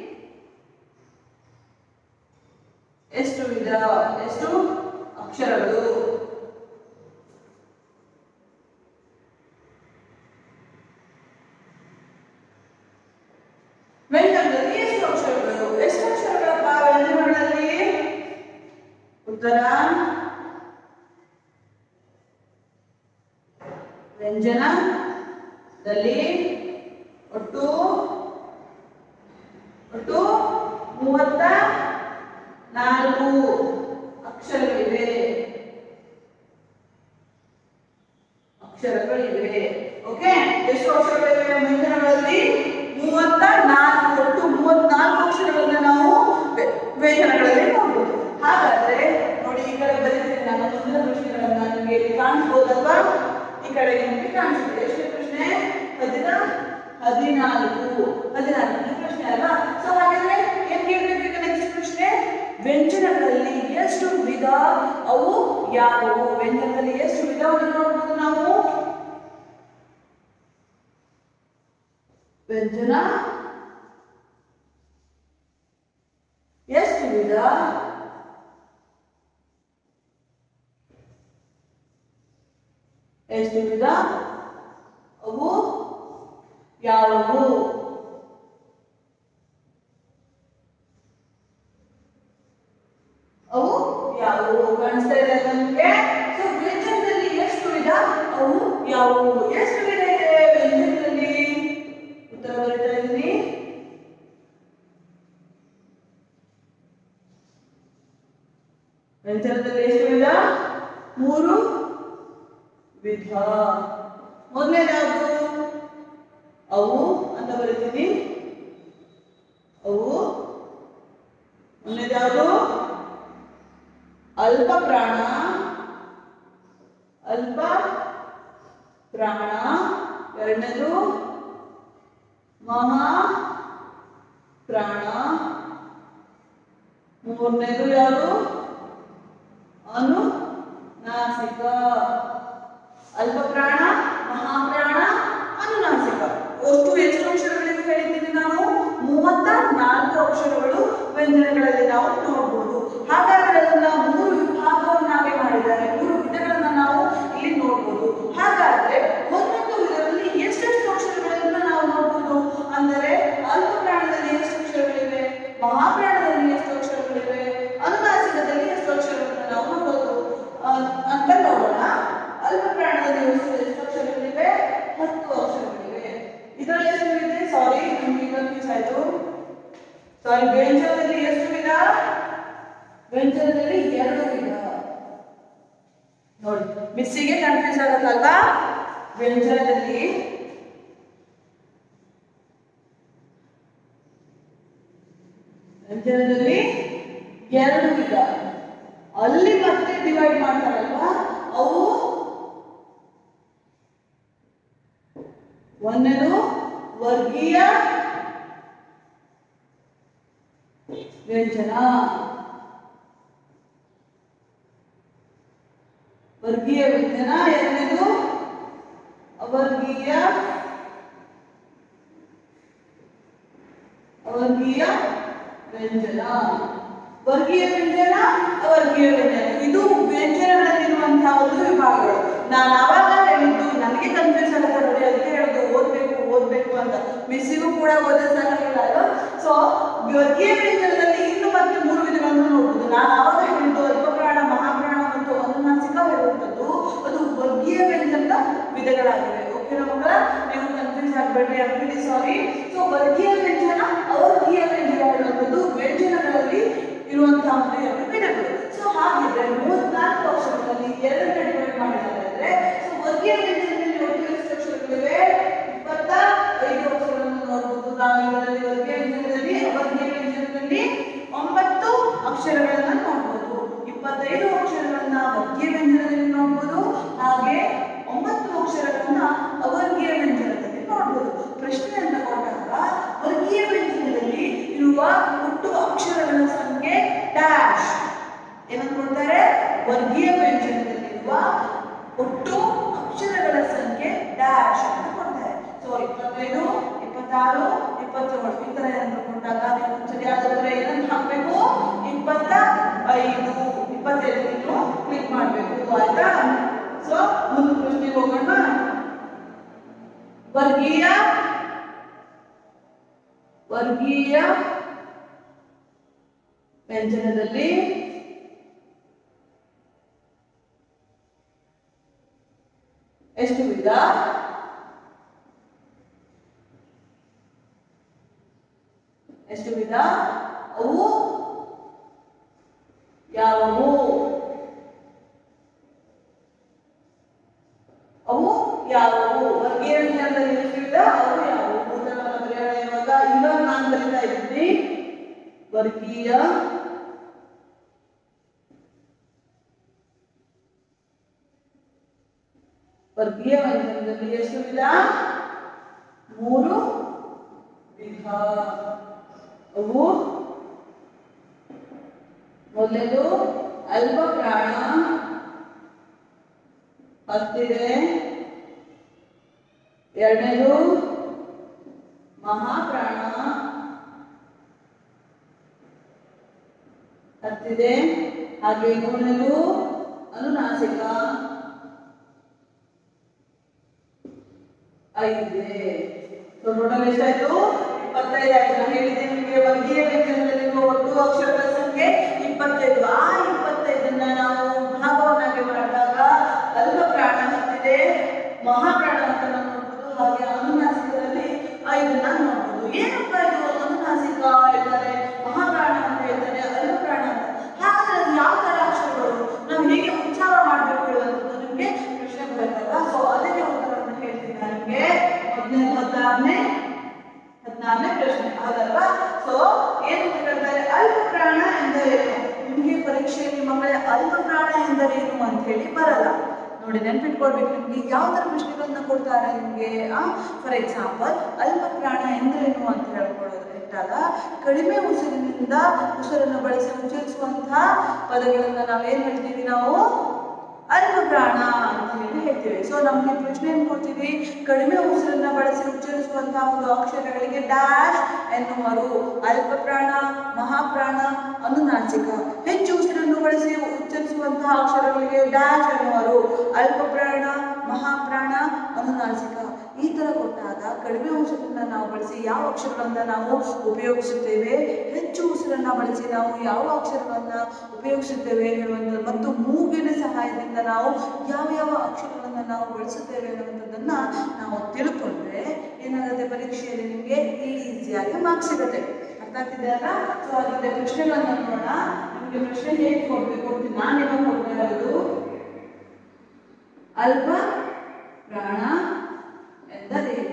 ಎಷ್ಟು ವಿಧ, ಎಷ್ಟು ಅಕ್ಷರಗಳು? ವ್ಯಂಜನದಲ್ಲಿ ಎಷ್ಟು ಅಕ್ಷರಗಳು? ಎಷ್ಟು ಅಕ್ಷರಗಳಪ್ಪ ವ್ಯಂಜನಗಳಲ್ಲಿ? ಉತ್ತರ ವ್ಯಂಜನದಲ್ಲಿ ಒಟ್ಟು ಒಟ್ಟು ಮೂವತ್ತ ನಾಲ್ಕು ಅಕ್ಷರಗಳಿವೆ, ಅಕ್ಷರಗಳಿವೆ. ಓಕೆ, ಎಷ್ಟು ಅಕ್ಷರಗಳಿವೆ ವ್ಯಂಜನಗಳಲ್ಲಿ? ಮೂವತ್ತ ನಾಲ್ಕು. ಒಟ್ಟು ಮೂವತ್ನಾಲ್ಕು ಅಕ್ಷರಗಳನ್ನ ನಾವು ವ್ಯಂಜನಗಳಲ್ಲಿ ನೋಡ್ಬೋದು. ಹಾಗಾದ್ರೆ ನೋಡಿ, ಈ ಕಡೆ ಬರೀತೀನಿ ನಾನು ಮುಂದಿನ ಪ್ರಶ್ನೆಗಳನ್ನ. ನಿಮಗೆ ಇಲ್ಲಿ ಕಾಣಿಸ್ಬೋದಲ್ವಾ? ಈ ಕಡೆ ನಿಮಗೆ ಕಾಣಿಸುತ್ತೆ. ಎಷ್ಟು ಪ್ರಶ್ನೆ? ಹದಿನ ಹದಿನಾಲ್ಕು ಹದಿನಾಲ್ಕು ಪ್ರಶ್ನೆ ಅಲ್ವಾ? ಸೊ ಹಾಗಾದ್ರೆ ಏನ್ ಕೇಳಬೇಕು ನೆಕ್ಸ್ಟ್ ಪ್ರಶ್ನೆ? ವ್ಯಂಜನಗಳಲ್ಲಿ ಎಷ್ಟು ವಿಧ, ಅವು ಯಾವುವು? ವ್ಯಂಜನದಲ್ಲಿ ಎಷ್ಟು ವಿಧವನ್ನು ನೋಡ್ಬೋದು ನಾವು? ವ್ಯಂಜನ ಎಷ್ಟು ವಿಧ, ಎಷ್ಟು ವಿಧ? ಅವು ಯಾವುವು? ಅವು ಯಾವುವು? ಕಾಣಿಸ್ತಾ ಇದೆ ನಮಗೆ? ಸೊ ವ್ಯಂಜನದಲ್ಲಿ ಎಷ್ಟು ವಿಧ? ಅವು ಯಾವುವು? ಎಷ್ಟು ವಿಧ ಇದೆ ವ್ಯಂಜನದಲ್ಲಿ? ಉತ್ತರ ಬರೀತಾ ಇದ್ದೀನಿ. ವ್ಯಂಜನದಲ್ಲಿ ಎಷ್ಟು ವಿಧ? ಮೂರು ವಿಧ. ಮೊದಲನೇದು ಯಾವುದು? ಅವು ಅಂತ ಬರೀತೀನಿ. ಅವು. ಮೊದಲನೇದು ಯಾವುದು? ಅಲ್ಪ ಪ್ರಾಣ. ಅಲ್ಪ ಪ್ರಾಣ. ಎರಡನೇದು ಮಹಾ ಪ್ರಾಣ. ಮೂರನೇದು ಯಾವುದು? ಅನುನಾಸಿಕ. ಅಲ್ಪ ಪ್ರಾಣ, ಮಹಾಪ್ರಾಣ, ಅನುನಾಸಿಕ. ಒಟ್ಟು ಎಷ್ಟು ಅಕ್ಷರಗಳಿವೆ ಹೇಳಿದ್ದೀನಿ ನಾನು? ಮೂವತ್ತ ನಾಲ್ಕು ಅಕ್ಷರಗಳು ವ್ಯಂಜನಗಳಲ್ಲಿ ನಾವು ನೋಡಬಹುದು. ಹಾಗಾದ್ರೆ ಅದನ್ನ ಮೂರು ವಿಭಾಗವನ್ನಾಗಿ ಮಾಡಿದ್ದಾರೆ, ಮೂರು ವಿಧಗಳನ್ನ ನಾವು ಇಲ್ಲಿ ನೋಡಬಹುದು. ಹಾಗಾದ್ರೆ ಒಂದೊಂದು ವಿಧದಲ್ಲಿ ಎಷ್ಟೆಷ್ಟು ಅಕ್ಷರಗಳನ್ನ ನಾವು ನೋಡಬಹುದು ಅಂದರೆ, ಅಲ್ಪ ಪ್ರಾಣದಲ್ಲಿ ಎಷ್ಟು ಅಕ್ಷರಗಳಿವೆ, ಮಹಾಪ್ರಾಣದಲ್ಲಿ ಎಷ್ಟು ಅಕ್ಷರಗಳಿವೆ, ಅನುನಾಸಿಕದಲ್ಲಿ ಎಷ್ಟು ಅಕ್ಷರಗಳನ್ನ ನಾವು ನೋಡಬಹುದು ಅಂತ ನೋಡೋಣ. ಅಲ್ಪ ಪ್ರಾಣದಲ್ಲಿ ಎಷ್ಟು ಎಷ್ಟು ಅಕ್ಷರಗಳಿವೆ? ಹತ್ತು ಅಕ್ಷರಗಳಿವೆ. ಇದರಲ್ಲಿ ಎಷ್ಟು ಇದೆ? ಸಾರಿ, ನಿಮ್ಗೆ ಕನ್ಫ್ಯೂಸ್ ಆಯ್ತು. ಸಾರಿ, ವ್ಯಂಜನದಲ್ಲಿ ಎಷ್ಟು ವಿಧ? ವ್ಯಂಜನದಲ್ಲಿ ಎರಡು ವಿಧ. ನೋಡಿ, ಮಿಸ್ಸಿಗೆ ಕನ್ಫ್ಯೂಸ್ ಆಗುತ್ತಲ್ವಾ? ವ್ಯಂಜನದಲ್ಲಿ ವ್ಯಂಜನದಲ್ಲಿ ಎರಡು ವಿಧ. ಅಲ್ಲಿ ಮತ್ತೆ ಡಿವೈಡ್ ಮಾಡ್ತಾರಲ್ವಾ, ಅವು ಒಂದನೇದು ವರ್ಗೀಯ ವ್ಯಂಜನ. ವರ್ಗೀಯ ವ್ಯಂಜನ. ಎರಡನೇದು ಅವರ್ಗೀಯ ಅವರ್ಗೀಯ ವ್ಯಂಜನ. ವರ್ಗೀಯ ವ್ಯಂಜನ, ಅವರ್ಗೀಯ ವ್ಯಂಜನ, ಇದು ವ್ಯಂಜನಗಳಲ್ಲಿರುವಂತಹ ಒಂದು ವಿಭಾಗಗಳು. ನಾನು ಆವಾಗ ಹೇಳಿದ್ದು, ನನಗೆ ಕನ್ಫ್ಯೂಸ್ ಆಗುತ್ತೆ ನೋಡಿ, ಅದಕ್ಕೆ ಹೇಳೋದು ಓದ್ಬೇಕು ಓದ್ಬೇಕು ಅಂತ. ಮಿಸ್ಸಿಗೂ ಕೂಡ ಓದೋದು ಸಾಕಾಗಿಲ್ಲ ಅಲ್ವಾ? ಸೊ ವರ್ಗೀಯ ವ್ಯಂಜನದಲ್ಲಿ ಇನ್ನು ಮತ್ತೆ ಮೂರು ವಿಧಗಳನ್ನು ನೋಡಬಹುದು. ನಾನು ಆವಾಗ ಹೇಳಿದ್ದು ಅಲ್ಪ ಪ್ರಾಣ, ಮಹಾಪ್ರಾಣ ಮತ್ತು ಅನುನಾಸಿಕ ಹೇಳುವಂಥದ್ದು ಅದು ವರ್ಗೀಯ ವ್ಯಂಜನದ ವಿಧಗಳಾಗಿವೆ. ಓಕೆನಾ ಮಕ್ಕಳ? ನೀವು ಕನ್ಫ್ಯೂಸ್ ಆಗಬೇಡ್ರಿ, I am really sorry. So ವರ್ಗೀಯ ವ್ಯಂಜನ, ಅವರ್ಗೀಯ ವ್ಯಂಜನ ಹೇಳುವಂಥದ್ದು ವ್ಯಂಜನಗಳಲ್ಲಿ ಇರುವಂತಹ ಒಂದು ಎರಡು ವಿಧಗಳು. ಸೊ ಹಾಗಿದ್ರೆ ಮೂವತ್ನಾಲ್ಕು ಅಕ್ಷರಗಳಲ್ಲಿ ಎರಡನ್ನ ಡಿವೈಡ್ ಮಾಡಿದ್ದಾರೆ ಅಂದ್ರೆ, ಸೊ ವರ್ಗೀಯ ವ್ಯಂಜನದಲ್ಲಿ ಒಟ್ಟು ಎಷ್ಟು ಅಕ್ಷರಗಳಿವೆ? ಇಪ್ಪತ್ತ ಐದು ಅಕ್ಷರಗಳನ್ನು ನೋಡಬಹುದು ನಾವು ಇದರಲ್ಲಿ. ವರ್ಗೀಯ ವ್ಯಂಜನದಲ್ಲಿ, ಅವರ್ಗೀಯ ವ್ಯಂಜನದಲ್ಲಿ ಒಂಬತ್ತು ಅಕ್ಷರಗಳನ್ನ ನೋಡಬಹುದು. ಇಪ್ಪತ್ತೈದು ಅಕ್ಷರಗಳನ್ನ ವರ್ಗೀಯ ವ್ಯಂಜನದಲ್ಲಿ ನೋಡಬಹುದು, ಹಾಗೆ ಒಂಬತ್ತು ಅಕ್ಷರಗಳನ್ನ ಅವರ್ಗೀಯ ವ್ಯಂಜನದಲ್ಲಿ ನೋಡಬಹುದು. ಪ್ರಶ್ನೆ ಅಂತ ಕೊಟ್ಟಾಗ ವರ್ಗೀಯ ವ್ಯಂಜನದಲ್ಲಿ ಇರುವ ಒಟ್ಟು ಅಕ್ಷರಗಳ ಸಂಖ್ಯೆ ಡ್ಯಾಶ್ ಏನಂತ ಕೊಡ್ತಾರೆ? ವರ್ಗೀಯ ವ್ಯಂಜನದಲ್ಲಿರುವ ಒಟ್ಟು ಅಕ್ಷರಗಳ ಸಂಖ್ಯೆ ಡ್ಯಾಶ್ ಅಂತ ಕೊಡ್ತಾರೆ. ಸೊ ಇಪ್ಪತ್ತೈದು, ಇಪ್ಪತ್ತಾರು, ಇಪ್ಪತ್ತೇಳು ಈ ತರ ಏನಾದ್ರು ಕೊಟ್ಟಾಗ ನೀವು ಸರಿಯಾದ ಉತ್ತರ ಏನಂತ ಹಾಕ್ಬೇಕು? ಇಪ್ಪತ್ತ ಐದು. ಇಪ್ಪತ್ತೈದು ಕ್ಲಿಕ್ ಮಾಡಬೇಕು, ಆಯ್ತಾ? ಸೊ ಮುಂದಿನ ಪ್ರಶ್ನೆಗೆ ಹೋಗೋಣ. ವರ್ಗೀಯ ವರ್ಗೀಯ ವ್ಯಂಜನದಲ್ಲಿ ಎಷ್ಟು ವಿಧ? ಎಷ್ಟು ವಿಧ? ಅವು ಯಾವುವು? ಅವು ಯಾವುವು? ವರ್ಗೀಯ ವ್ಯಂಜನದಲ್ಲಿ ಎಷ್ಟು ವಿಧ? ಅವು ಯಾವುವು? ಉತ್ತರವನ್ನು ಬರೆಯೋಣ ಇವಾಗ. ಇವಾಗ ನಾನು ಬರೀತಾ ಇದ್ದೀನಿ ವರ್ಗೀಯ ವರ್ಗೀಯ ವ್ಯಂಜನದಲ್ಲಿ ಎಷ್ಟು ವಿಧ? ಮೂರು ವಿಧ. ಅವು ಮೊದಲನೇದು ಅಲ್ಪ ಪ್ರಾಣ ಹತ್ತಿದೆ. ಎರಡನೇದು ಮಹಾಪ್ರಾಣ ಹತ್ತಿದೆ. ಹಾಗೆ ಮೂರನೇದು ಅನುನಾಸಿಕ. ಐದೇ. ಸೊ ಟೋಟಲ್ ಎಷ್ಟಾಯ್ತು? ಇಪ್ಪತ್ತೈದು ಆಯ್ತು. ನಾನು ಹೇಳಿದೆ ನಿಮಗೆ ವರ್ಗೀಯ ವ್ಯಂಜನದಲ್ಲಿರುವ ಒಟ್ಟು ಅಕ್ಷರಗಳ ಸಂಖ್ಯೆ ಇಪ್ಪತ್ತೈದು. ಆ ಇಪ್ಪತ್ತೈದನ್ನ ನಾವು ಭಾಗವನ್ನಾಗಿ ಮಾಡಿದಾಗ ಅಲ್ಪ ಪ್ರಾಣ ಹತ್ತಿದೆ, ಮಹಾಪ್ರಾಣ ಅಂತ ನೋಡ್ಬೋದು. ಹಾಗೆ ಅನುನಾಸಿಕದಲ್ಲಿ ಐದನ್ನ ನೋಡ್ಬೋದು. ಏನಪ್ಪ ಇದು ಅನುನಾಸಿಕ ಹೇಳ್ತಾರೆ, ಮಹಾಪ್ರಾಣ ಅಂತ ಹೇಳ್ತಾರೆ, ಅಲ್ಪ ಪ್ರಾಣ ಅಂತ. ಹಾಗಾದ್ರೆ ಅದು ಯಾವ ತರ ಅಕ್ಷರಗಳು, ನಾವು ಹೇಗೆ ಉಚ್ಚಾರ ಮಾಡಬೇಕು ಹೇಳುವಂಥದ್ದು ನಿಮಗೆ ಪ್ರಶ್ನೆ ಬರುತ್ತಲ್ಲ. ಸೊ ಅದಕ್ಕೆ ಉತ್ತರವನ್ನು ಹೇಳ್ತೀನಿ ನಾನು ನಿಮಗೆ. ಮೊದಲನೇ ಹದಿನಾರನೇ ಹದಿನಾರನೇ ಪ್ರಶ್ನೆ ಹೌದಲ್ವಾ? ಸೊ ಏನು ಹೇಳ್ತಾರೆ, ಅಲ್ಪ ಪ್ರಾಣ ಎಂದರೇನು? ನಿಮಗೆ ಪರೀಕ್ಷೆಯಲ್ಲಿ ಮಕ್ಕಳೇ ಅಲ್ಪ ಪ್ರಾಣ ಎಂದರೇನು ಅಂತ ಹೇಳಿ ಬರಲ್ಲ ನೋಡಿ, ನೆನ್ಪಿಟ್ಕೊಳ್ಬೇಕು. ನಿಮ್ಗೆ ಯಾವ ತರ ಪ್ರಶ್ನೆಗಳನ್ನ ಕೊಡ್ತಾರೆ ನಿಮ್ಗೆ? ಆ ಫಾರ್ ಎಕ್ಸಾಂಪಲ್ ಅಲ್ಪ ಪ್ರಾಣ ಎಂದರೇನು ಅಂತ ಹೇಳ್ಕೊಳ್ಳೋದು ಇಟ್ಟಾಗ ಕಡಿಮೆ ಉಸಿರಿನಿಂದ ಉಸಿರನ್ನು ಬಳಸಿ ಉಚ್ಚರಿಸುವಂತಹ ಪದಗಳನ್ನ ನಾವೇನ್ ಹೇಳ್ತೀವಿ? ನಾವು ಅಲ್ಪ ಪ್ರಾಣ ಅಂತ ಹೇಳಿ ಹೇಳ್ತೀವಿ. ಸೊ ನಮ್ಗೆ ಪ್ರಶ್ನೆ ಏನ್ ಕೊಡ್ತೀವಿ? ಕಡಿಮೆ ಉಸಿರನ್ನ ಬಳಸಿ ಉಚ್ಚರಿಸುವಂತಹ ಒಂದು ಅಕ್ಷರಗಳಿಗೆ ಡ್ಯಾಶ್ ಎನ್ನುವರು. ಅಲ್ಪ ಪ್ರಾಣ, ಮಹಾಪ್ರಾಣ, ಅನುನಾಸಿಕ. ಹೆಚ್ಚು ಉಸಿರನ್ನು ಬಳಸಿ ಉಚ್ಚರಿಸುವಂತಹ ಅಕ್ಷರಗಳಿಗೆ ಡ್ಯಾಶ್ ಎನ್ನುವರು. ಅಲ್ಪ ಪ್ರಾಣ, ಮಹಾಪ್ರಾಣ, ಅನುನಾಸಿಕ. ಈ ತರ ಕೊಟ್ಟಾಗ ಕಡಿಮೆ ಉಸಿರನ್ನ ನಾವು ಬಳಸಿ ಯಾವ ಅಕ್ಷರಗಳನ್ನ ನಾವು ಉಪಯೋಗಿಸುತ್ತೇವೆ, ಹೆಚ್ಚು ಉಸಿರನ್ನ ಬಳಸಿ ನಾವು ಯಾವ ಅಕ್ಷರಗಳನ್ನ ಉಪಯೋಗಿಸುತ್ತೇವೆ ಹೇಳುವಂಥದ್ದು, ಮತ್ತು ಮೂಗಿನ ಸಹಾಯದಿಂದ ನಾವು ಯಾವ ಯಾವ ಅಕ್ಷರಗಳನ್ನ ನಾವು ಬಳಸುತ್ತೇವೆ ಅನ್ನುವಂಥದ್ದನ್ನ ನಾವು ತಿಳ್ಕೊಂಡ್ರೆ ಏನಾಗುತ್ತೆ, ಪರೀಕ್ಷೆಯಲ್ಲಿ ನಿಮಗೆ ಈಸಿಯಾಗಿ ಮಾರ್ಕ್ಸ್ ಸಿಗುತ್ತೆ. ಅರ್ಥ ಆಗ್ತಿದೆ ಅಲ್ಲ? ಸೊ ಹಾಗಾದ್ರೆ ಪ್ರಶ್ನೆಗಳನ್ನ ನೋಡೋಣ. ನಿಮಗೆ ಪ್ರಶ್ನೆ ಹೇಗೆ ಕೊಡ್ಬೇಕು ಕೊಡ್ತೀನಿ ನಾನೇನೋ ಕೊಡ್ತಾ ಇರೋದು. ಅಲ್ಪ ಪ್ರಾಣ ಎಂದರೇನು?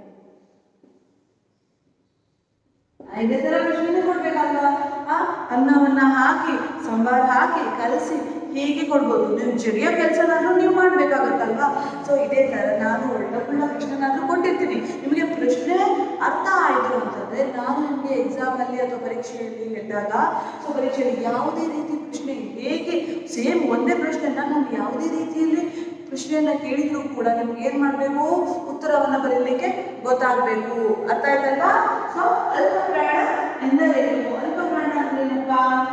ಇದೇ ತರ ಪ್ರಶ್ನೆ ಕೊಡ್ಬೇಕಲ್ವಾ? ಆ ಅನ್ನವನ್ನ ಹಾಕಿ ಸಾಂಬಾರ್ ಹಾಕಿ ಕಲಸಿ ಹೀಗೆ ಕೊಡ್ಬೋದು. ನೀವು ಜಡಿಯೋ ಕೆಲಸನಾದ್ರೂ ನೀವು ಮಾಡ್ಬೇಕಾಗತ್ತಲ್ವಾ? ಸೊ ಇದೇ ತರ ನಾನು ಒಳ್ಳೆ ಒಳ್ಳೆ ಪ್ರಶ್ನೆನಾದ್ರೂ ಕೊಟ್ಟಿರ್ತೀನಿ. ನಿಮಗೆ ಪ್ರಶ್ನೆ ಅರ್ಥ ಆಯ್ತು ಅಂತಂದ್ರೆ ನಾನು ನಿಮಗೆ ಎಕ್ಸಾಮ್ ಅಲ್ಲಿ ಅಥವಾ ಪರೀಕ್ಷೆಯಲ್ಲಿ ಹೇಳಿದಾಗ, ಸೊ ಪರೀಕ್ಷೆಯಲ್ಲಿ ಯಾವುದೇ ರೀತಿ ಪ್ರಶ್ನೆ ಹೇಗೆ ಸೇಮ್ ಒಂದೇ ಪ್ರಶ್ನೆನ ನಾನು ಯಾವುದೇ ರೀತಿಯಲ್ಲಿ ಪ್ರಶ್ನೆಯನ್ನ ಕೇಳಿದ್ರು ಕೂಡ ನಿಮ್ಗೆ ಏನ್ ಮಾಡ್ಬೇಕು? ಉತ್ತರವನ್ನ ಬರೀಲಿಕ್ಕೆ ಗೊತ್ತಾಗ್ಬೇಕು. ಅರ್ಥ ಆಯ್ತಲ್ವಾ? ಸೊ ಅಲ್ಪ ಪ್ರಾಣ ಎಂದರೇನು? ಅಲ್ಪ ಪ್ರಾಣ ಅಂದ್ರೇನಪ್ಪ?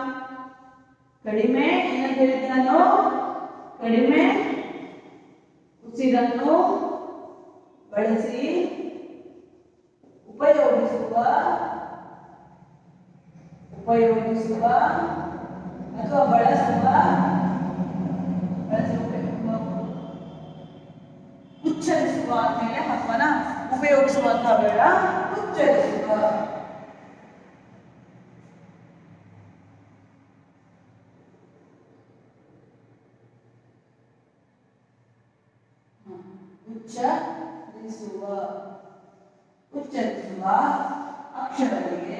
ಕಡಿಮೆ ಏನಂತ ಹೇಳಿದ್ದೆ ನಾನು? ಕಡಿಮೆ ಉಸಿರನ್ನು ಬಳಸಿ ಉಪಯೋಗಿಸುವ ಉಪಯೋಗಿಸುವ ಅಥವಾ ಬಳಸುವ ಬಳಸಿ ಉಚ್ಚರಿಸುವ ಅಂತೇಳಿ ಹಬ್ಬನ ಉಪಯೋಗಿಸುವಂತಹ ಬೇಡ, ಉಚ್ಚರಿಸುವ. ಉಚ್ಚರಿಸುವ ಉಚ್ಚರಿಸುವ ಅಕ್ಷರಗಳಿಗೆ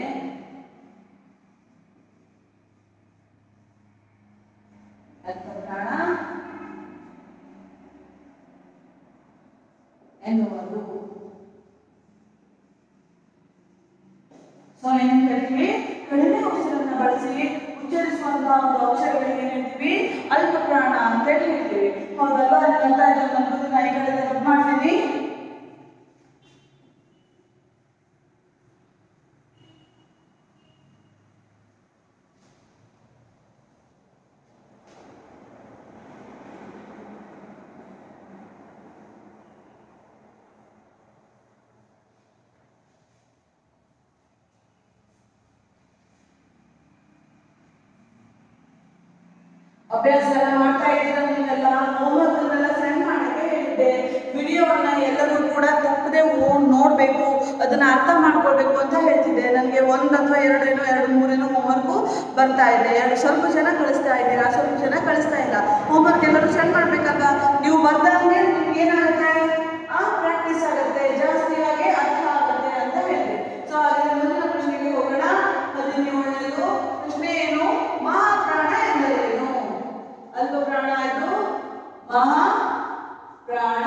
ಅಲ್ಪ ಪ್ರಾಣ ಎನ್ನುವರು. ಸೊ ಏನ್ ಹೇಳ್ತೀವಿ? ಕಡಿಮೆ ಉಸಿರನ್ನ ಬಳಸಿ ಉಚ್ಚರಿಸುವಂತಹ ಒಂದು ಅಕ್ಷರಗಳಿಗೆ ಏನ್ ಹೇಳ್ತೀವಿ? ಅಲ್ಪ ಪ್ರಾಣ ಅಂತ ಹೇಳಿ ಹೇಳ್ತೀವಿ. ಹೌದಲ್ವಾ? ಅಂತ ನಾನು ಈ ಕಡೆ ರಬ್ ಮಾಡ್ತೀನಿ. ಅಭ್ಯಾಸ ಎಲ್ಲ ಮಾಡ್ತಾ ಇದ್ದೀರಾ ನೀವೆಲ್ಲ? ಹೋಮ್ವರ್ಕ್ ಅನ್ನೆಲ್ಲ ಸೆಂಡ್ ಮಾಡಕ್ಕೆ ಹೇಳಿದ್ದೆ. ವಿಡಿಯೋವನ್ನ ಎಲ್ಲರೂ ಕೂಡ ತಪ್ಪದೆ ನೋಡ್ಬೇಕು, ಅದನ್ನ ಅರ್ಥ ಮಾಡ್ಕೊಳ್ಬೇಕು ಅಂತ ಹೇಳ್ತಿದ್ದೆ. ನನಗೆ ಒಂದ್ ಅಥವಾ ಎರಡೇನೋ ಎರಡು ಮೂರೇನೋ ಹೋಮ್ವರ್ಕು ಬರ್ತಾ ಇದೆ. ಎರಡು ಸ್ವಲ್ಪ ಜನ ಕಳಿಸ್ತಾ ಇದ್ದೀರಾ, ಸ್ವಲ್ಪ ಜನ ಕಳಿಸ್ತಾ ಇಲ್ಲ. ಹೋಮ್ವರ್ಕ್ ಎಲ್ಲರೂ ಸೆಂಡ್ ಮಾಡ್ಬೇಕಲ್ವಾ? ನೀವು ಬರ್ದಂಗೆ ನಿಮ್ಗೆ ಏನಾಗುತ್ತೆ? ಆ ಪ್ರಾಕ್ಟೀಸ್ ಆಗುತ್ತೆ, ಜಾಸ್ತಿ ಆಗಿ ಅರ್ಥ ಆಗುತ್ತೆ ಅಂತ ಹೇಳಿದೆ. ಸೊ ಹಾಗೆ ಮುಂದಿನ ಪ್ರಶ್ನೆಗೆ ಹೋಗೋಣ. ಹದಿನೇಳನೇದು ಪ್ರಶ್ನೆ ಏನು? ಮಹಾಪ್ರಾಣ ಎಂದರೇನು? ಅಲ್ಪ ಪ್ರಾಣ ಆಯ್ತು, ಮಹಾ ಪ್ರಾಣ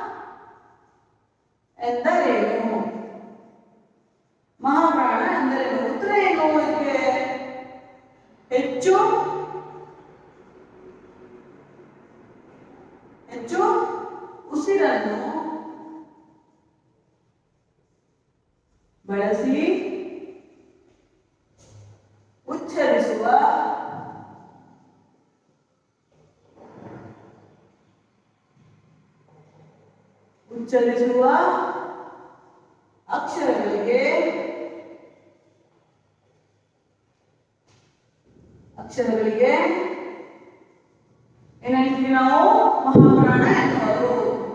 ಎಂದರೇನು? ಮಹಾಪ್ರಾಣ ಎಂದರೇನು? ಉತ್ತರ ಏನು ಇದಕ್ಕೆ? ಹೆಚ್ಚು ಹೆಚ್ಚು ಉಸಿರನ್ನು ಬಳಸಿ ಉಚ್ಚರಿಸುವ ಉಚ್ಚರಿಸುವ ಅಕ್ಷರಗಳಿಗೆ ಅಕ್ಷರಗಳಿಗೆ ಏನ್ ಹೇಳ್ತೀವಿ ನಾವು ಮಹಾಪ್ರಾಣ ಎನ್ನುವರು.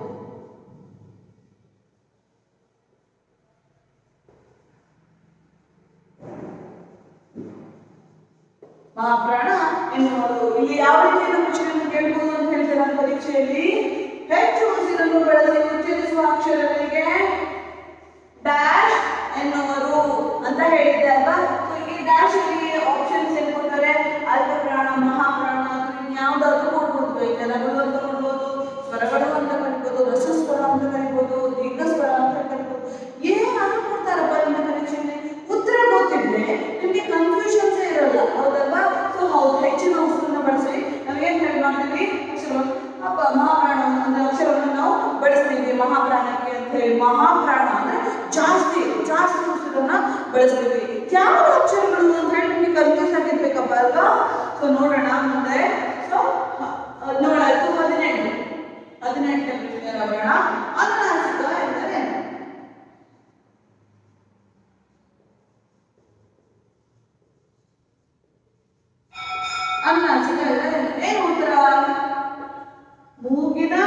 ಮಹಾಪ್ರಾಣ ಎನ್ನುವರು. ಇಲ್ಲಿ ಯಾವ ರೀತಿಯ ಪ್ರಶ್ನೆಯನ್ನು ಕೇಳಬಹುದು ಅಂತ ಹೇಳ್ತಾರೆ ಪರೀಕ್ಷೆಯಲ್ಲಿ. ಹೆಚ್ಚು ಉಸಿರನ್ನು ಬಳಸಿ ಉಚ್ಚರಿಸುವ ಅಕ್ಷರಗಳಿಗೆ ಡ್ಯಾಶ್ ಎನ್ನುವರು ಅಂತ ಹೇಳಿದ್ದೆ ಅಲ್ವಾ. ಈ ಡ್ಯಾಶ್ ಅಲ್ಲಿ ಆಪ್ಷನ್ಸ್ ಏನ್ ಕೊಡ್ತಾರೆ, ಅಲ್ಪ ಪ್ರಾಣ, ಮಹಾಪ್ರಾಣ, ಯಾವ್ದಾದ್ರು ಕೊಡ್ಬೋದು. ಜನಗಳು ಅಂತ ಕೊಡ್ಬೋದು, ಸ್ವರಗಳು ಅಂತ ಕರಿಬೋದು, ರಸಸ್ವರ ಅಂತ ಕರಿಬೋದು, ದೀರ್ಘಸ್ವರ ಅಂತ ಕರಿಬೋದು. ಏನಾದ್ರು ಕೊಡ್ತಾರಪ್ಪ ನಿಮ್ಮ ಪರೀಕ್ಷೆಯಲ್ಲಿ. ಉತ್ತರ ಗೊತ್ತಿದ್ರೆ ನಿಮ್ಗೆ ಕನ್ಫ್ಯೂಷನ್ಸ್ ಇರಲ್ಲ, ಹೌದಲ್ವಾ. ಸೊ ಹೌದು, ಹೆಚ್ಚಿನ ಉಸಿರನ್ನ ಬಳಸಿ ನಾವೇನ್ ಹೇಳಿ ಮಾಡ್ತೀವಿ, ಅಕ್ಷರವನ್ನು ಅಪ್ಪ ಮಹಾಪ್ರಾಣ ಒಂದು ಅಕ್ಷರವನ್ನು ನಾವು ಬಳಸ್ತೀವಿ ಮಹಾಪ್ರಾಣಕ್ಕೆ ಅಂತ ಹೇಳಿ. ಮಹಾಪ್ರಾಣ ಅಂದ್ರೆ ಜಾಸ್ತಿ ಜಾಸ್ತಿ ಉಸಿರನ್ನ ಬಳಸ್ತೀವಿ. ಯಾವ ಅಕ್ಷರಗಳು ಅಂತ ಹೇಳಿ ನಿಮ್ಗೆ ಕನ್ಫ್ಯೂಸ್ ಆಗಿರ್ಬೇಕಪ್ಪ ಅಲ್ವಾ. ಸೊ ನೋಡೋಣ ಮುಂದೆ. ಸೊ ನೋಡಾಯ್ತು ಹದಿನೆಂಟು ಹದಿನೆಂಟನೇ ಪ್ರಶ್ನೆ ನೋಡೋಣ. ಅನುನಾಸಿಕ ಎಂದರೆ ಅನುನಾಸಿಕ ಎಂದರೆ ಏನು ಉತ್ತರ? ಮೂಗಿನ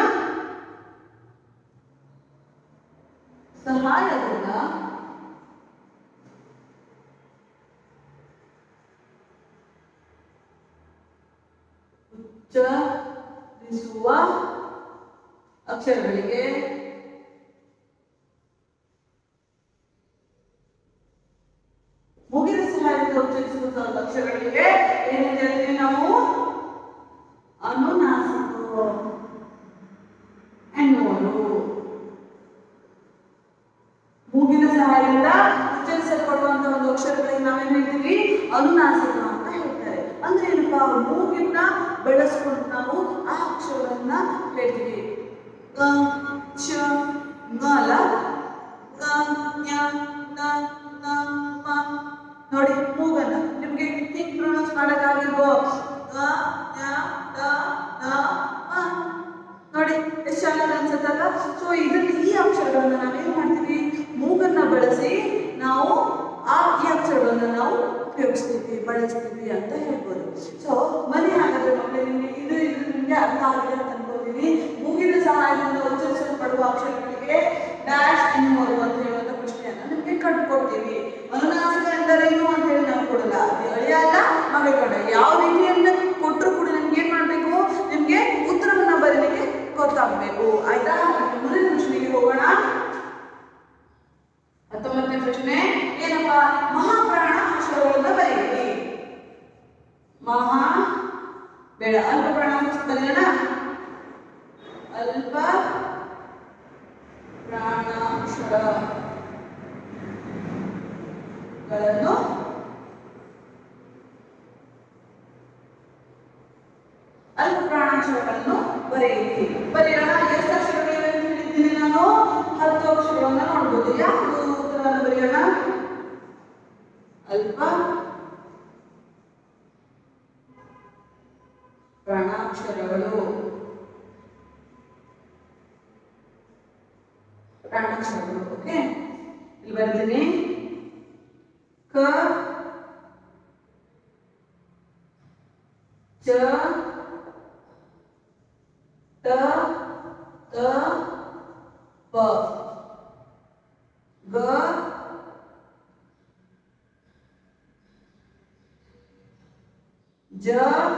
ಸಹಾಯದಿಂದ ಉಚ್ಚರಿಸುವ ಅಕ್ಷರಗಳಿಗೆ ಮೂಗಿನ ಸಹಾಯದಿಂದ ಉಚ್ಚರಿಸುವ ಅಕ್ಷರಗಳಿಗೆ ಏನಂತ ಹೇಳ್ತೀವಿ ನಾವು? ಅನುನಾಸಿಕ ಎನ್ನುವರು. ಮೂಗಿನ ಸಹಾಯದಿಂದ ಉಚ್ಚರಿಸಲ್ಪಡುವಂತಹ ಒಂದು ಅಕ್ಷರಗಳಿಗೆ ನಾವೇನ್ ಹೇಳ್ತೀವಿ? ಅನುನಾಸಿಕ ಅಂತ ಹೇಳ್ತಾರೆ. ಅಂದ್ರೆ ಏನಪ್ಪಾ, ಮೂಗಿನ ಬೆಳೆಸ್ಕೊಂಡು ನಾವು ಆ ಅಕ್ಷರಗಳನ್ನ ಹೇಳ್ತೀವಿ. ಕ ಚ ಗ ಲ ಕ ಜ್ಞ ನ ನ ಮ. ನೋಡಿ ಮೂಗನ್ನ ನಿಮ್ಗೆ ಹಿಂಗ್ ಪ್ರೊನೌನ್ಸ್ ಮಾಡಕ್ಕಾಗಿಲ್ವೋ? ಗ ಜ್ಞ ನ ನ ಮ. ನೋಡಿ ಎಷ್ಟು ಚೆನ್ನಾಗಿ ಅನ್ಸುತ್ತಲ್ಲ. ಸೊ ಇದರಲ್ಲಿ ಈ ಅಕ್ಷರಗಳನ್ನ ನಾವೇನ್ ಮಾಡ್ತೀವಿ? ಮೂಗನ್ನ ಬಳಸಿ ನಾವು ಆ ಈ ಅಕ್ಷರಗಳನ್ನ ನಾವು ಉಪಯೋಗಿಸ್ತೀವಿ, ಬಳಸ್ತೀವಿ ಅಂತ ಹೇಳ್ಬೋದು. ಸೊ ಮನೆ ಹಾಗಾದ್ರೆ ಮಕ್ಕಳೇ ನಿಮಗೆ ಇದು ಇದು ನಿಮಗೆ ಅರ್ಥ ಆಗಿದೆ ಅಂತ ಅನ್ಕೋತೀನಿ. ಮೂಗಿನ ಸಹಾಯದಿಂದ ಉಚ್ಚರಿಸಲ್ಪಡುವ ಅಕ್ಷರಗಳಿಗೆ ಡ್ಯಾಶ್ ಎನ್ನುವರು ಅಂತ ಹೇಳುವಂತ ಪ್ರಶ್ನೆಯನ್ನ ನಿಮಗೆ ಕಟ್ಕೊಡ್ತೀವಿ. ಅನುನಾಸಿಕ ಎಂದರೇನು ಅಂತ ಹೇಳಿ ನಾವು ಕೊಡಲ್ಲ, ಅಳಿಯ ಅಲ್ಲ ಮಗ ಕೊಡ. ಯಾವ ರೀತಿಯನ್ನ ಕೊಟ್ಟರು ಕೂಡ ನಿಮ್ಗೆ ಏನ್ ಮಾಡ್ಬೇಕು? ನಿಮ್ಗೆ ಉತ್ತರವನ್ನ ಬರೀಲಿಕ್ಕೆ ಗೊತ್ತಾಗಬೇಕು, ಆಯ್ತಾ. ಮುಂದಿನ ಪ್ರಶ್ನೆಗೆ ಹೋಗೋಣ. ಹತ್ತೊಂಬತ್ತನೇ ಪ್ರಶ್ನೆ ಏನಪ್ಪಾ? ಮಹಾಪ್ರಾಣ ಅಕ್ಷರಗಳನ್ನ ಬರೆಯಿರಿ. ಮಹಾ ಬೇಡ, ಅಲ್ಪ ಪ್ರಾಣ ಬರೆಯೋಣ. ಅಲ್ಪ ಪ್ರಾಣಾಕ್ಷರಗಳನ್ನು ಅಲ್ಪ ಪ್ರಾಣಾಕ್ಷರಗಳನ್ನು ಬರೆಯಿರಿ. ಬರೆಯೋಣ. ಎಷ್ಟು ಅಕ್ಷರಗಳಿವೆ ಅಂತ ಹೇಳಿದ್ದೀನಿ ನಾನು? ಹತ್ತು ಅಕ್ಷರಗಳನ್ನ ನೋಡ್ಬೋದು. ಯಾವುದು ಉತ್ತರವನ್ನು ಬರೆಯೋಣ? ಅಲ್ಪ ಪ್ರಾಣಾಕ್ಷರಗಳು. ಪ್ರಾಣಾಕ್ಷರಗಳು ಓಕೆ. ಇಲ್ಲಿ ಬರ್ತೀನಿ. ಕ ಚ ಟ ತ ಪ ಗ ಜ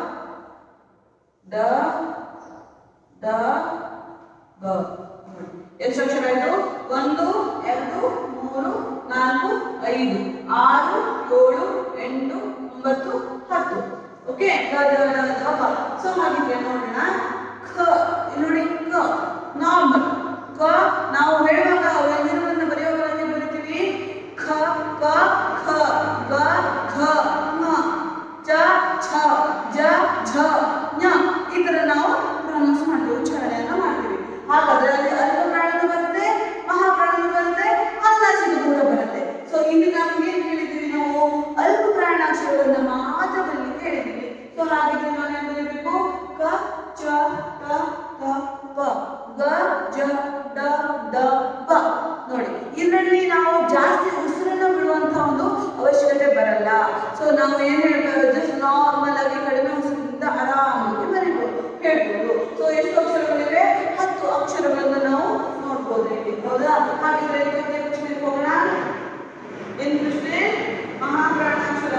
ಡ ದ ಗ. ಎಷ್ಟು ಅಕ್ಷರ ಆಯ್ತು? ಒಂದು, ಎರಡು, ಮೂರು, ನಾಲ್ಕು, ಐದು, ಆರು, ಏಳು, ಎಂಟು, ಒಂಬತ್ತು, ಹತ್ತು. ಓಕೆ. ಸೊ ಹಾಗಿದ್ರೆ ನೋಡೋಣ. ಖ ನೋಡಿ, ಕ ನಾರ್ಮಲ್ ಕ. ನಾವು ಹೇಳುವಾಗ ವ್ಯಂಜನಗಳನ್ನು ಬರೆಯುವಾಗ ಬರೀತೀವಿ. ಖ ಕ ಖ ಗ ಘ ಞ ಚ ಛ ಜ ಝ ಞ. ಈ ತರ ನಾವು ಪ್ರೊನೌನ್ಸ್ ಮಾಡ್ತೀವಿ, ಉಚ್ಚಾರಣೆಯನ್ನ ಮಾಡ್ತೀವಿ. ಹಾಗಾದ್ರೆ ಅಲ್ಲಿ ಅಲ್ಪ ಪ್ರಾಣನು ಬರುತ್ತೆ, ಮಹಾಪ್ರಾಣನು ಬರುತ್ತೆ, ಅನುನಾಸಿಕ ಕೂಡ ಬರುತ್ತೆ. ಸೊ ಇಲ್ಲಿ ನಮ್ಗೆ ಏನ್ ಹೇಳಿದೀವಿ ನಾವು? ಅಲ್ಪ ಪ್ರಾಣಾಕ್ಷರಗಳನ್ನ ಮಾತ್ರ ಬರಲಿಕ್ಕೆ ಹೇಳಿದೀವಿ. ಸೊ ಹಾಗಿದ್ರೆ ನಾವು ಏನ್ ಬರೀಬೇಕು? ಕ ಚ ಟ ತ ಪ ಗ ಜ ಡ ಢ ನಾವು ಏನು ಹೇಳ್ಬೋದು, ಜಸ್ಟ್ ನಾರ್ಮಲ್ ಆಗಿ ಕಡಿಮೆ ಉಸಿರಿನಿಂದ ಆರಾಮಾಗಿ ಬರೀಬಹುದು ಹೇಳ್ಬೋದು. ಸೊ ಎಷ್ಟು ಅಕ್ಷರಗಳಿವೆ? ಹತ್ತು ಅಕ್ಷರಗಳನ್ನು ನಾವು ನೋಡ್ಬೋದು ಇಲ್ಲಿ, ಹೌದಾ? ಹಾಗಿದ್ರೆ ಇವತ್ತಿನ ಪ್ರಶ್ನೆಗೆ ಹೋಗೋಣ. ಏನು ಪ್ರಶ್ನೆ? ಮಹಾಪ್ರಾಣಾಕ್ಷರ.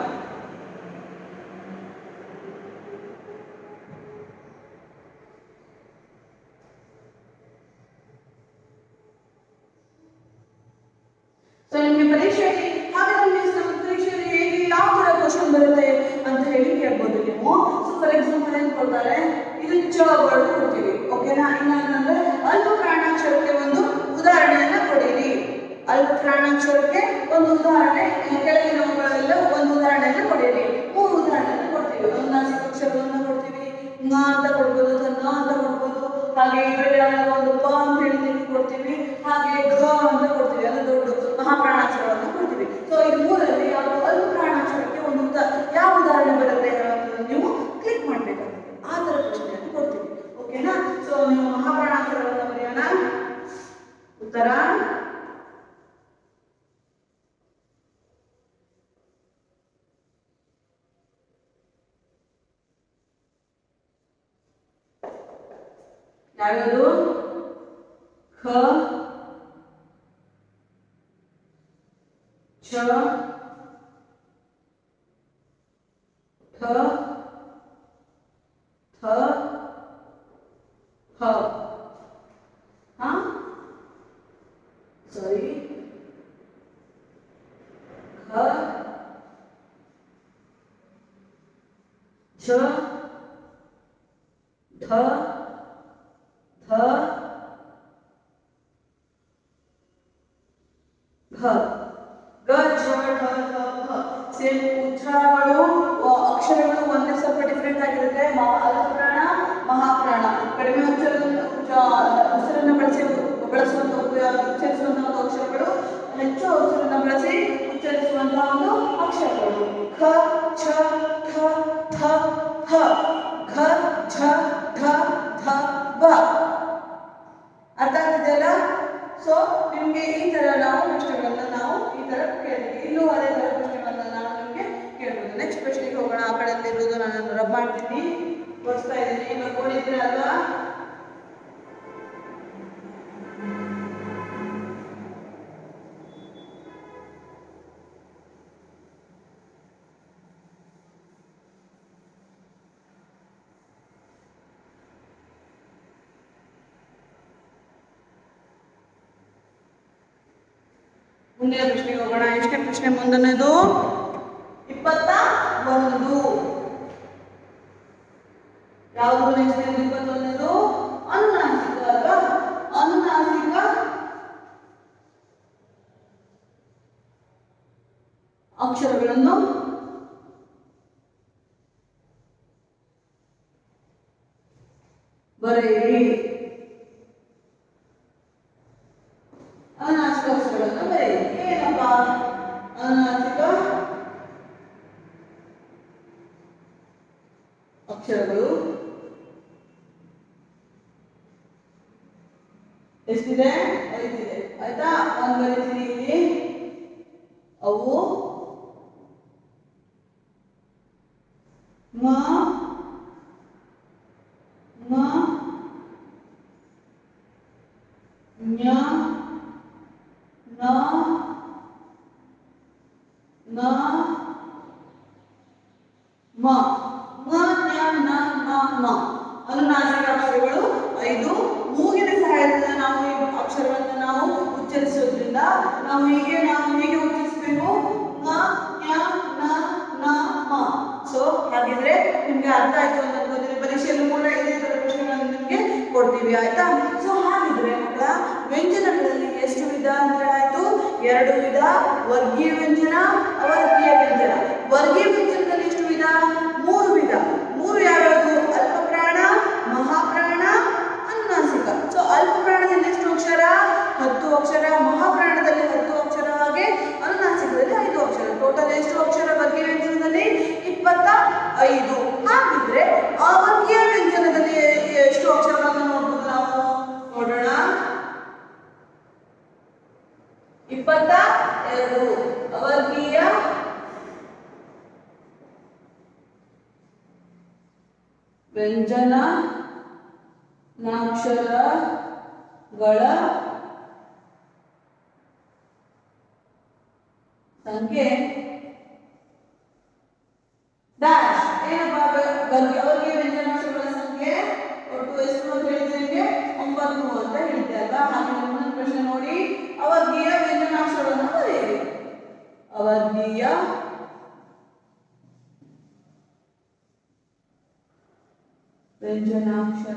ಸೊ ನಿಮಗೆ ಪರೀಕ್ಷೆಯಲ್ಲಿ ಹಾಗೆ ನಮ್ಮ ಪರೀಕ್ಷೆಯಲ್ಲಿ ಹೇಗೆ ಯಾವ ತರ ಕ್ವಶನ್ ಬರುತ್ತೆ ಅಂತ ಹೇಳಿ ಕೇಳ್ಬೋದು ನೀವು. ಸೊ ಫಾರ್ ಎಕ್ಸಾಂಪಲ್ ಏನ್ ಕೊಡ್ತಾರೆ, ಇದು ಚ ವರ್ಡ್ ಕೊಡ್ತೀವಿ, ಓಕೆನಾ? ಇನ್ನೊಂದಂದ್ರೆ ಅಲ್ಪ ಪ್ರಾಣಾಕ್ಷರಕ್ಕೆ ಒಂದು ಉದಾಹರಣೆಯನ್ನ ಕೊಡಿರಿ. ಅಲ್ಪ ಪ್ರಾಣಾಕ್ಷರಕ್ಕೆ ಒಂದು ಉದಾಹರಣೆ, ಕೆಳಗಿನವುಗಳೆಲ್ಲ ಒಂದು ಉದಾಹರಣೆಯನ್ನ ಕೊಡಿರಿ. ಮೂರು ಉದಾಹರಣೆಯನ್ನು ಕೊಡ್ತೀವಿ. ಅನುನಾಸಿಕ ಅಕ್ಷರಗಳನ್ನ ಕೊಡ್ತೀವಿ, ನ ಅಂತ ಕೊಡ್ಬೋದು ಅಥವಾ ನ ಅಂತ ಕೊಡ್ಬೋದು. ಹಾಗೆ ಇದರಲ್ಲಿ ಒಂದು ಪ ಅಂತ ಹೇಳಿ ಕೊಡ್ತೀವಿ, ಹಾಗೆ ಘ ಅಂತ ಕೊಡ್ತೀವಿ, ಅದು ದೊಡ್ಡ ಮಹಾಪ್ರಾಣಾಕ್ಷರವನ್ನು ಕೊಡ್ತೀವಿ. ಸೊ ಇದು ಮೂರಲ್ಲಿ ಯಾವುದು ಅಲ್ಪ ಪ್ರಾಣಾಕ್ಷರಕ್ಕೆ ಒಂದು ಉದಾ ಯಾವ ಉದಾಹರಣೆ ಬರುತ್ತೆ ಅನ್ನೋದನ್ನು ನೀವು ಕ್ಲಿಕ್ ಮಾಡಬೇಕಾಗುತ್ತೆ. ಆ ಥರ ಪ್ರಶ್ನೆಯನ್ನು ಕೊಡ್ತೀವಿ, ಓಕೆನಾ? ಸೊ ನೀವು ಮಹಾಪ್ರಾಣಾಕ್ಷರವನ್ನು ಬರೆಯೋಣ. ಉತ್ತರ ಯಾವುದು? ಖ, ಛ, ಠ, ಥ, ಹ. ಹಾ ಸಾರಿ ಖ, ಛ, ಠ, ಥ, ಘ. ಗ, ಛ, ಠ, ಥ, ಹ. ಸೇಮ್ ಉಚ್ಚಾರಗಳು, ಅಕ್ಷರಗಳು ಒಂದೇ ಸ್ವಲ್ಪ ಡಿಫ್ರೆಂಟ್ ಆಗಿರುತ್ತೆ. ಅಲ್ಪ ಪ್ರಾಣ, ಮಹಾಪ್ರಾಣ. ಕಡಿಮೆ ಉಚ್ಚಾರವನ್ನು ಉಸಿರನ್ನು ಬಳಸಿ ಬಳಸುವಂತಹ ಉಚ್ಚರಿಸುವಂತಹ ಒಂದು ಅಕ್ಷರಗಳು, ಹೆಚ್ಚು ಉಸಿರನ್ನು ಬಳಸಿ ಉಚ್ಚರಿಸುವಂತಹ ಒಂದು ಅಕ್ಷರಗಳು. ಖ, ಛ, ಠ, ಥ, ಹ. ಘ, ಝ, ಢ, ಧ, ಬ. ಅರ್ಥ ಆಗ್ತಿದೆಯಲ್ಲ? ಸೊ ನಿಮಗೆ ಈ ತರ ನಾವು ಪ್ರಶ್ನೆಗಳನ್ನ ನಾವು ಈ ತರ ಕೇಳ್ತೀವಿ. ಇಲ್ಲೂ ಅದೇ ತರ ಪ್ರಶ್ನೆಗಳನ್ನ ನಾವು ನಿಮಗೆ ಕೇಳ್ಬೋದು. ನೆಕ್ಸ್ಟ್ ಪ್ರಶ್ನೆಗೆ ಹೋಗೋಣ. ಆ ಕಡೆ ಇರೋದು ನಾನು ರಬ್ ಮಾಡ್ತೀನಿ, ತೋರಿಸ್ತಾ ಇದ್ದೀನಿ. ಇವಾಗ ನೋಡಿದ್ರೆ ಅಲ್ವಾ? ಮುಂದಿನ ಪ್ರಶ್ನೆಗೆ ಹೋಗೋಣ. ಎಷ್ಟೇ ಪ್ರಶ್ನೆ ಮುಂದನೇದು? ಇಪ್ಪತ್ತ ಒಂದು. ಯಾವುದು ನೆಕ್ಸ್ಟ್? ಇಪ್ಪತ್ತೊಂದನೇದು ಅನುನಾಸಿಕ ಅಲ್ವಾ? ಅನುನಾಸಿಕ ಅಕ್ಷರಗಳನ್ನು ಬರೆಯಿರಿ. ಅನುನಾಸಿಕ ಅಕ್ಷರಗಳನ್ನು ಬರೆಯಿರಿ. ಏನಪ್ಪ ಅನುನಾಸಿಕ ಅಕ್ಷರಗಳು? ಎಷ್ಟಿದೆ? ಐದಿದೆ, ಆಯ್ತಾ? ಒಂದು ಬರೀತೀನಿ ಇಲ್ಲಿ. ಅವು ಮ, ಮ, ಞ, ನ, ನ, ಮ. ಮ, ಞ, ನ, ನ, ಮ. ಅನುನಾಸಿಕ ಅಕ್ಷರಗಳು ಐದು. ಮೂಗಿನ ಸಹಾಯದಿಂದ ನಾವು ಈ ಅಕ್ಷರವನ್ನು ನಾವು ಉಚ್ಚರಿಸೋದ್ರಿಂದ ನಾವು ಹೀಗೆ ನಾವು ಹೇಗೆ ಉಚ್ಚರಿಸಬೇಕು? ಮ, ಞ, ನ, ನ, ಮ. ಸೊ ಹಾಗಿದ್ರೆ ನಿಮ್ಗೆ ಅರ್ಥ ಆಯ್ತು ಅಂತ ಅನ್ಕೋತೀನಿ. ಪರೀಕ್ಷೆಯಲ್ಲೂ ಕೂಡ ಇದೇ ತರ ಪ್ರಶ್ನೆಗಳನ್ನು ನಿಮ್ಗೆ ಕೊಡ್ತೀವಿ, ಆಯ್ತಾ? ಸೊ ಹಾಗಿದ್ರೆ ಮಕ್ಕಳ ವ್ಯಂಜನಗಳಲ್ಲಿ ಎಷ್ಟು ವಿಧ ಅಂತ ಹೇಳಾಯ್ತು? ಎರಡು ವಿಧ, ವರ್ಗೀಯ ವ್ಯಂಜನ, ಅವರ್ಗೀಯ ವ್ಯಂಜನ. ವರ್ಗೀಯ ವ್ಯಂಜನದಲ್ಲಿ ಎಷ್ಟು ವಿಧ? ಮೂರು ವಿಧ. ಮೂರು ಯಾವ್ಯಾವುದು? ಅಲ್ಪ ಪ್ರಾಣ, ಮಹಾಪ್ರಾಣ, ಅನುನಾಸಿಕ. ಸೊ ಅಲ್ಪ ಪ್ರಾಣದಲ್ಲಿ ಎಷ್ಟು ಅಕ್ಷರ? ಹತ್ತು ಅಕ್ಷರ. ಮಹಾಪ್ರಾಣದಲ್ಲಿ ಹತ್ತು ಅಕ್ಷರ, ಹಾಗೆ ಅನುನಾಸಿಕದಲ್ಲಿ ಐದು ಅಕ್ಷರ. ಟೋಟಲ್ ಎಷ್ಟು ಅಕ್ಷರ ವರ್ಗೀಯ ವ್ಯಂಜನದಲ್ಲಿ? ಇಪ್ಪತ್ತ ಐದು. ಹಾಗಿದ್ರೆ ಅವರ್ಗೀಯ ವ್ಯಂಜನದಲ್ಲಿ ಎಷ್ಟು ಅಕ್ಷರಗಳನ್ನು ನೋಡ್ಬೋದು ನಾವು? ನೋಡೋಣ. ಇಪ್ಪತ್ತ ಎರಡು. ಅವರ್ಗೀಯ ವ್ಯಂಜನ ನಾಕ್ಷರಗಳ ಸಂಖ್ಯೆ ಡ್ಯಾಶ್ ಏನಪ್ಪ ವರ್ಗೀಯ ವ್ಯಂಜನಾಕ್ಷರಗಳ ಸಂಖ್ಯೆ ಒಟ್ಟು ಎಷ್ಟು ಅಂತ ಹೇಳಿದ್ರೆ ಒಂಬತ್ತು ಅಂತ ಹೇಳಿದ್ದೆ ಅಲ್ವಾ. ಹಾಗೆ ಮುಂದಿನ ಪ್ರಶ್ನೆ ನೋಡಿ, ಅವರ್ಗೀಯ ವ್ಯಂಜನಾಕ್ಷರಗಳನ್ನು ಬರೆಯಿರಿ. ಅವರ್ಗೀಯ ವ್ಯಂಜನಾಕ್ಷರ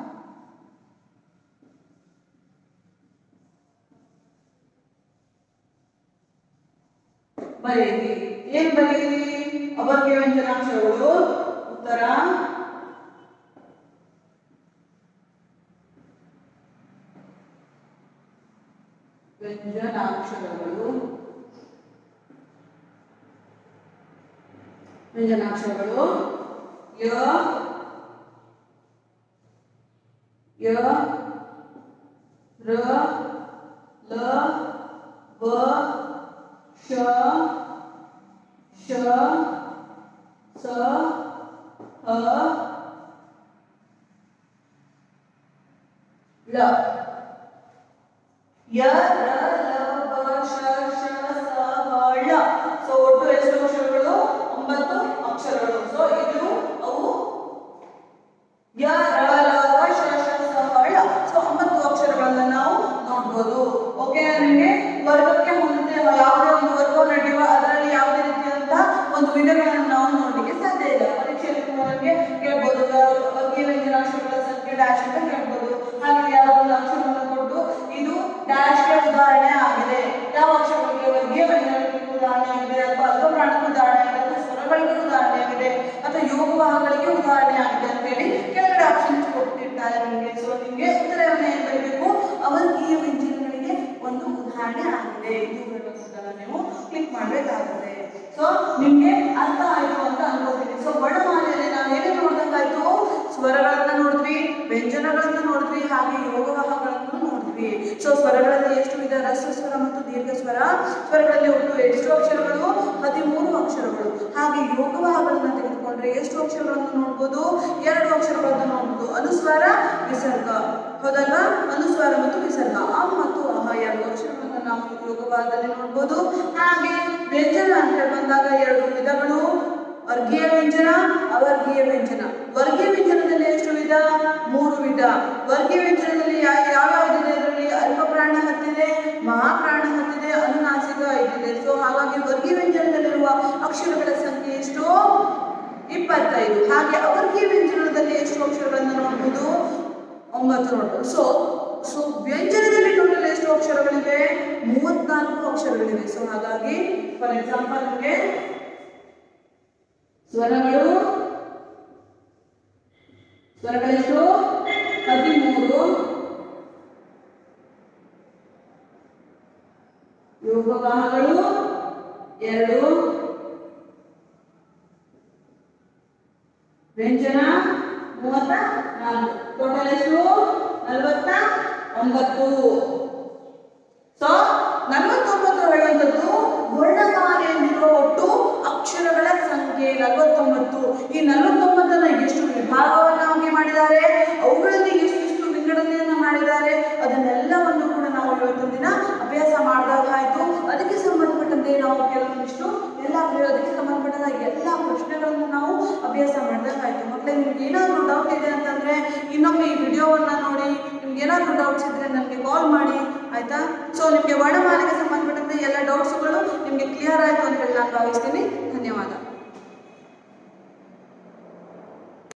ಬರೆಯಿರಿ. ಏನ್ ಬರೆಯಿರಿ? ಅವರ್ಗೀಯ ವ್ಯಂಜನಾಕ್ಷರಗಳು. ಉತ್ತರ ವ್ಯಂಜನಾಕ್ಷರಗಳು ವ್ಯಂಜನಾಕ್ಷರಗಳು ಯ ಯ ರ ಲ ವ ಶ ಶ ಸ ಹ ಳ. ಯ ರ ಲ ವ ಶ ಶ ಸ ಹ ಳ. ಸೊ ಒಟ್ಟು ಎಷ್ಟು ಅಕ್ಷರಗಳು? ಒಂಬತ್ತು ಅಕ್ಷರಗಳು. ಸೊ ಇದು ಅವು ಯ ರ ಲ ವ ಶ ಶ ಸ ಹ ಳ. ಸೊ ಒಂಬತ್ತು ಅಕ್ಷರಗಳನ್ನ ನಾವು ನೋಡ್ಬೋದು. ಓಕೆ, ನಿಮಗೆ ವರ್ಗಕ್ಕೆ ಹೊಂದಿದೆ ಯಾವುದೇ ಒಂದು ವರ್ಗ ನಡೆಯುವ ಅದರಲ್ಲಿ ಯಾವುದೇ ರೀತಿಯಾದಂತಹ ಒಂದು ವಿಧಗಳನ್ನು ನಾವು ನೋಡಲಿಕ್ಕೆ ಸಾಧ್ಯ ಇಲ್ಲ. ಪರೀಕ್ಷೆಯಲ್ಲಿ ನಮಗೆ ಕೇಳ್ಬೋದು ವರ್ಗೀಯ ವ್ಯಂಜನಾಕ್ಷರಗಳ ಸಂಖ್ಯೆ ಡ್ಯಾಶ್ ಅಂತ ಕೇಳ್ಬೋದು. ಹಾಗೆ ಯಾವುದೋ ಒಂದು ಅಕ್ಷರವನ್ನು ಕೊಟ್ಟು ಇದು ಡ್ಯಾಶ್ಗೆ ಉದಾಹರಣೆ ಆಗಿದೆ, ಯಾವ ಅಕ್ಷರಗಳಿಗೆ ವರ್ಗೀಯ ವ್ಯಂಜನಗಳಿಗೆ ಉದಾಹರಣೆ ಆಗಿದೆ, ಅಥವಾ ಅಲ್ಪಪ್ರಾಣಕ್ಕೆ ಉದಾಹರಣೆ ಆಗಿದೆ, ಅಥವಾ ಸ್ವರಗಳಿಗೆ ಉದಾಹರಣೆ ಆಗಿದೆ, ಅಥವಾ ಯೋಗವಾಹಗಳಿಗೆ ಉದಾಹರಣೆ ಆಗಿದೆ ಅಂತ ಹೇಳಿ ಕೆಳಗಡೆ ಆಪ್ಷನ್ಸ್ ಕೊಟ್ಟಿರ್ತಾರೆ ನಿಮಗೆ. ಸೊ ನಿಮಗೆ ಉತ್ತರವನ್ನು ಏನ್ ಬರಬೇಕು? ಅವರ್ಗೀಯ ವ್ಯಂಜನಗಳಿಗೆ ಒಂದು ಉದಾಹರಣೆ ಆಗಿದೆ ಇದು ಹೇಳೋದನ್ನ ನೀವು ಕ್ಲಿಕ್ ಮಾಡಬೇಕಾಗುತ್ತೆ. ಸೊ ನಿಮ್ಗೆ ಅರ್ಥ ಆಯ್ತು ಅಂತ ಅನ್ಕೋತೀನಿ. ಸೊ ವರ್ಣಮಾಲೆಯಲ್ಲಿ ನಾವು ಏನೇ ನೋಡ್ದಂಗಾಯ್ತು? ಸ್ವರಗಳನ್ನ ನೋಡಿದ್ವಿ, ವ್ಯಂಜನಗಳನ್ನ ನೋಡಿದ್ವಿ, ಹಾಗೆ ಯೋಗವಾಹಗಳನ್ನು ನೋಡಿದ್ವಿ. ಸೊ ಸ್ವರಗಳಲ್ಲಿ ಎಷ್ಟು ವಿಧ? ರಸ್ವ ಸ್ವರ ಮತ್ತು ದೀರ್ಘ ಸ್ವರ. ಸ್ವರಗಳಲ್ಲಿ ಒಟ್ಟು ಎಷ್ಟು ಅಕ್ಷರಗಳು? ಹದಿಮೂರು ಅಕ್ಷರಗಳು. ಹಾಗೆ ಯೋಗವಾಹಗಳನ್ನ ತೆಗೆದುಕೊಂಡ್ರೆ ಎಷ್ಟು ಅಕ್ಷರಗಳನ್ನು ನೋಡ್ಬೋದು? ಎರಡು ಅಕ್ಷರಗಳನ್ನು ನೋಡ್ಬೋದು. ಅನುಸ್ವಾರ, ವಿಸರ್ಗ, ಹೌದಲ್ವಾ? ಅನುಸ್ವಾರ ಮತ್ತು ವಿಸರ್ಗ, ಅ ಮತ್ತು ಅಹ ಎರಡು ಅಕ್ಷರಗಳನ್ನು ನಾವು ಯೋಗವಾಹದಲ್ಲಿ ನೋಡ್ಬೋದು. ಹಾಗೆ ವ್ಯಂಜನ ಅಂತ ಬಂದಾಗ ಎರಡು ವಿಧಗಳು, ವರ್ಗೀಯ ವ್ಯಂಜನ, ಅವರ್ಗೀಯ ವ್ಯಂಜನ. ವರ್ಗೀಯ ವ್ಯಂಜನದಲ್ಲಿ ಎಷ್ಟು ವಿಧ? ಮೂರು ವಿಧ. ವರ್ಗೀಯ ವ್ಯಂಜನದಲ್ಲಿ ಯಾವ ಯಾವ್ದಿದೆ? ಅದರಲ್ಲಿ ಅಲ್ಪಪ್ರಾಣ ಹತ್ತಿದೆ, ಮಹಾಪ್ರಾಣ ಹತ್ತಿದೆ, ಅನುನಾಸಿಕ ಐದಿದೆ. ಸೊ ಹಾಗಾಗಿ ವರ್ಗೀಯ ವ್ಯಂಜನದಲ್ಲಿರುವ ಅಕ್ಷರಗಳ ಸಂಖ್ಯೆ ಎಷ್ಟು? ಇಪ್ಪತ್ತೈದು. ಹಾಗೆ ಅವರ್ಗೀಯ ವ್ಯಂಜನದಲ್ಲಿ ಎಷ್ಟು ಅಕ್ಷರಗಳನ್ನು ನೋಡ್ಬೋದು? ಒಂಬತ್ತು ನೋಡ್ಬೋದು. ಸೊ ಸೊ ವ್ಯಂಜನದಲ್ಲಿ ಟೋಟಲ್ ಎಷ್ಟು ಅಕ್ಷರಗಳಿವೆ? ಮೂವತ್ನಾಲ್ಕು ಅಕ್ಷರಗಳಿವೆ. ಸೊ ಹಾಗಾಗಿ ಫಾರ್ ಎಕ್ಸಾಂಪಲ್ ನಿಮಗೆ ಸ್ವರಗಳು ಸ್ವರಗಳೆಷ್ಟು? ಹದಿಮೂರು. ಯೋಗವಾಹಗಳು ಎರಡು. ವ್ಯಂಜನ ಮೂವತ್ತ ನಾಲ್ಕು. ಟೋಟಲ್ ಎಷ್ಟು? ನಲವತ್ತ ಒಂಬತ್ತು. ಸೊ ನಲವತ್ತೊಂಬತ್ತು ಹೇಳುವಂಥದ್ದು ವರ್ಣಮಾಲೆಯಲ್ಲಿರುವ ಒಟ್ಟು ಅಕ್ಷರಗಳ ಸಂಖ್ಯೆ ನಲವತ್ತೊಂಬತ್ತು. ಈ ನಲವತ್ತೊಂಬತ್ತನ್ನ ಎಷ್ಟು ವಿಭಾಗವನ್ನಾಗಿ ಮಾಡಿದ್ದಾರೆ, ಅವುಗಳಲ್ಲಿ ಎಷ್ಟೆಷ್ಟು ವಿಂಗಡಣೆಯನ್ನ ಮಾಡಿದ್ದಾರೆ, ಅದನ್ನೆಲ್ಲವನ್ನು ಕೂಡ ನಾವು ಇವತ್ತೊಂದು ದಿನ ಅಭ್ಯಾಸ ಮಾಡಿದಾಗ ಆಯ್ತು. ಅದಕ್ಕೆ ಸಂಬಂಧಪಟ್ಟಂತೆ ನಾವು ಕೆಲವೊಂದಿಷ್ಟು ಎಲ್ಲ ಅದಕ್ಕೆ ಸಂಬಂಧಪಟ್ಟ ಎಲ್ಲ ಪ್ರಶ್ನೆಗಳನ್ನು ನಾವು ಅಭ್ಯಾಸ ಮಾಡಿದಾಗ ಆಯ್ತು. ಮಕ್ಕಳೇ, ನಿಮ್ಗೆ ಏನಾದರೂ ಡೌಟ್ ಇದೆ ಅಂತಂದ್ರೆ ಇನ್ನೊಮ್ಮೆ ಈ ವಿಡಿಯೋವನ್ನ ನೋಡಿ. ನಿಮ್ಗೆ ಏನಾದರೂ ಡೌಟ್ಸ್ ಇದ್ರೆ ನನಗೆ ಕಾಲ್ ಮಾಡಿ, ಆಯ್ತಾ? ಸೊ ನಿಮಗೆ ವರ್ಣಮಾಲೆಗೆ ಸಂಬಂಧಪಟ್ಟಂತೆ ಎಲ್ಲ ಡೌಟ್ಸ್ಗಳು ನಿಮಗೆ ಕ್ಲಿಯರ್ ಆಯಿತು ಅಂತ ಹೇಳಿ ನಾನು ಭಾವಿಸ್ತೀನಿ. ಧನ್ಯವಾದ.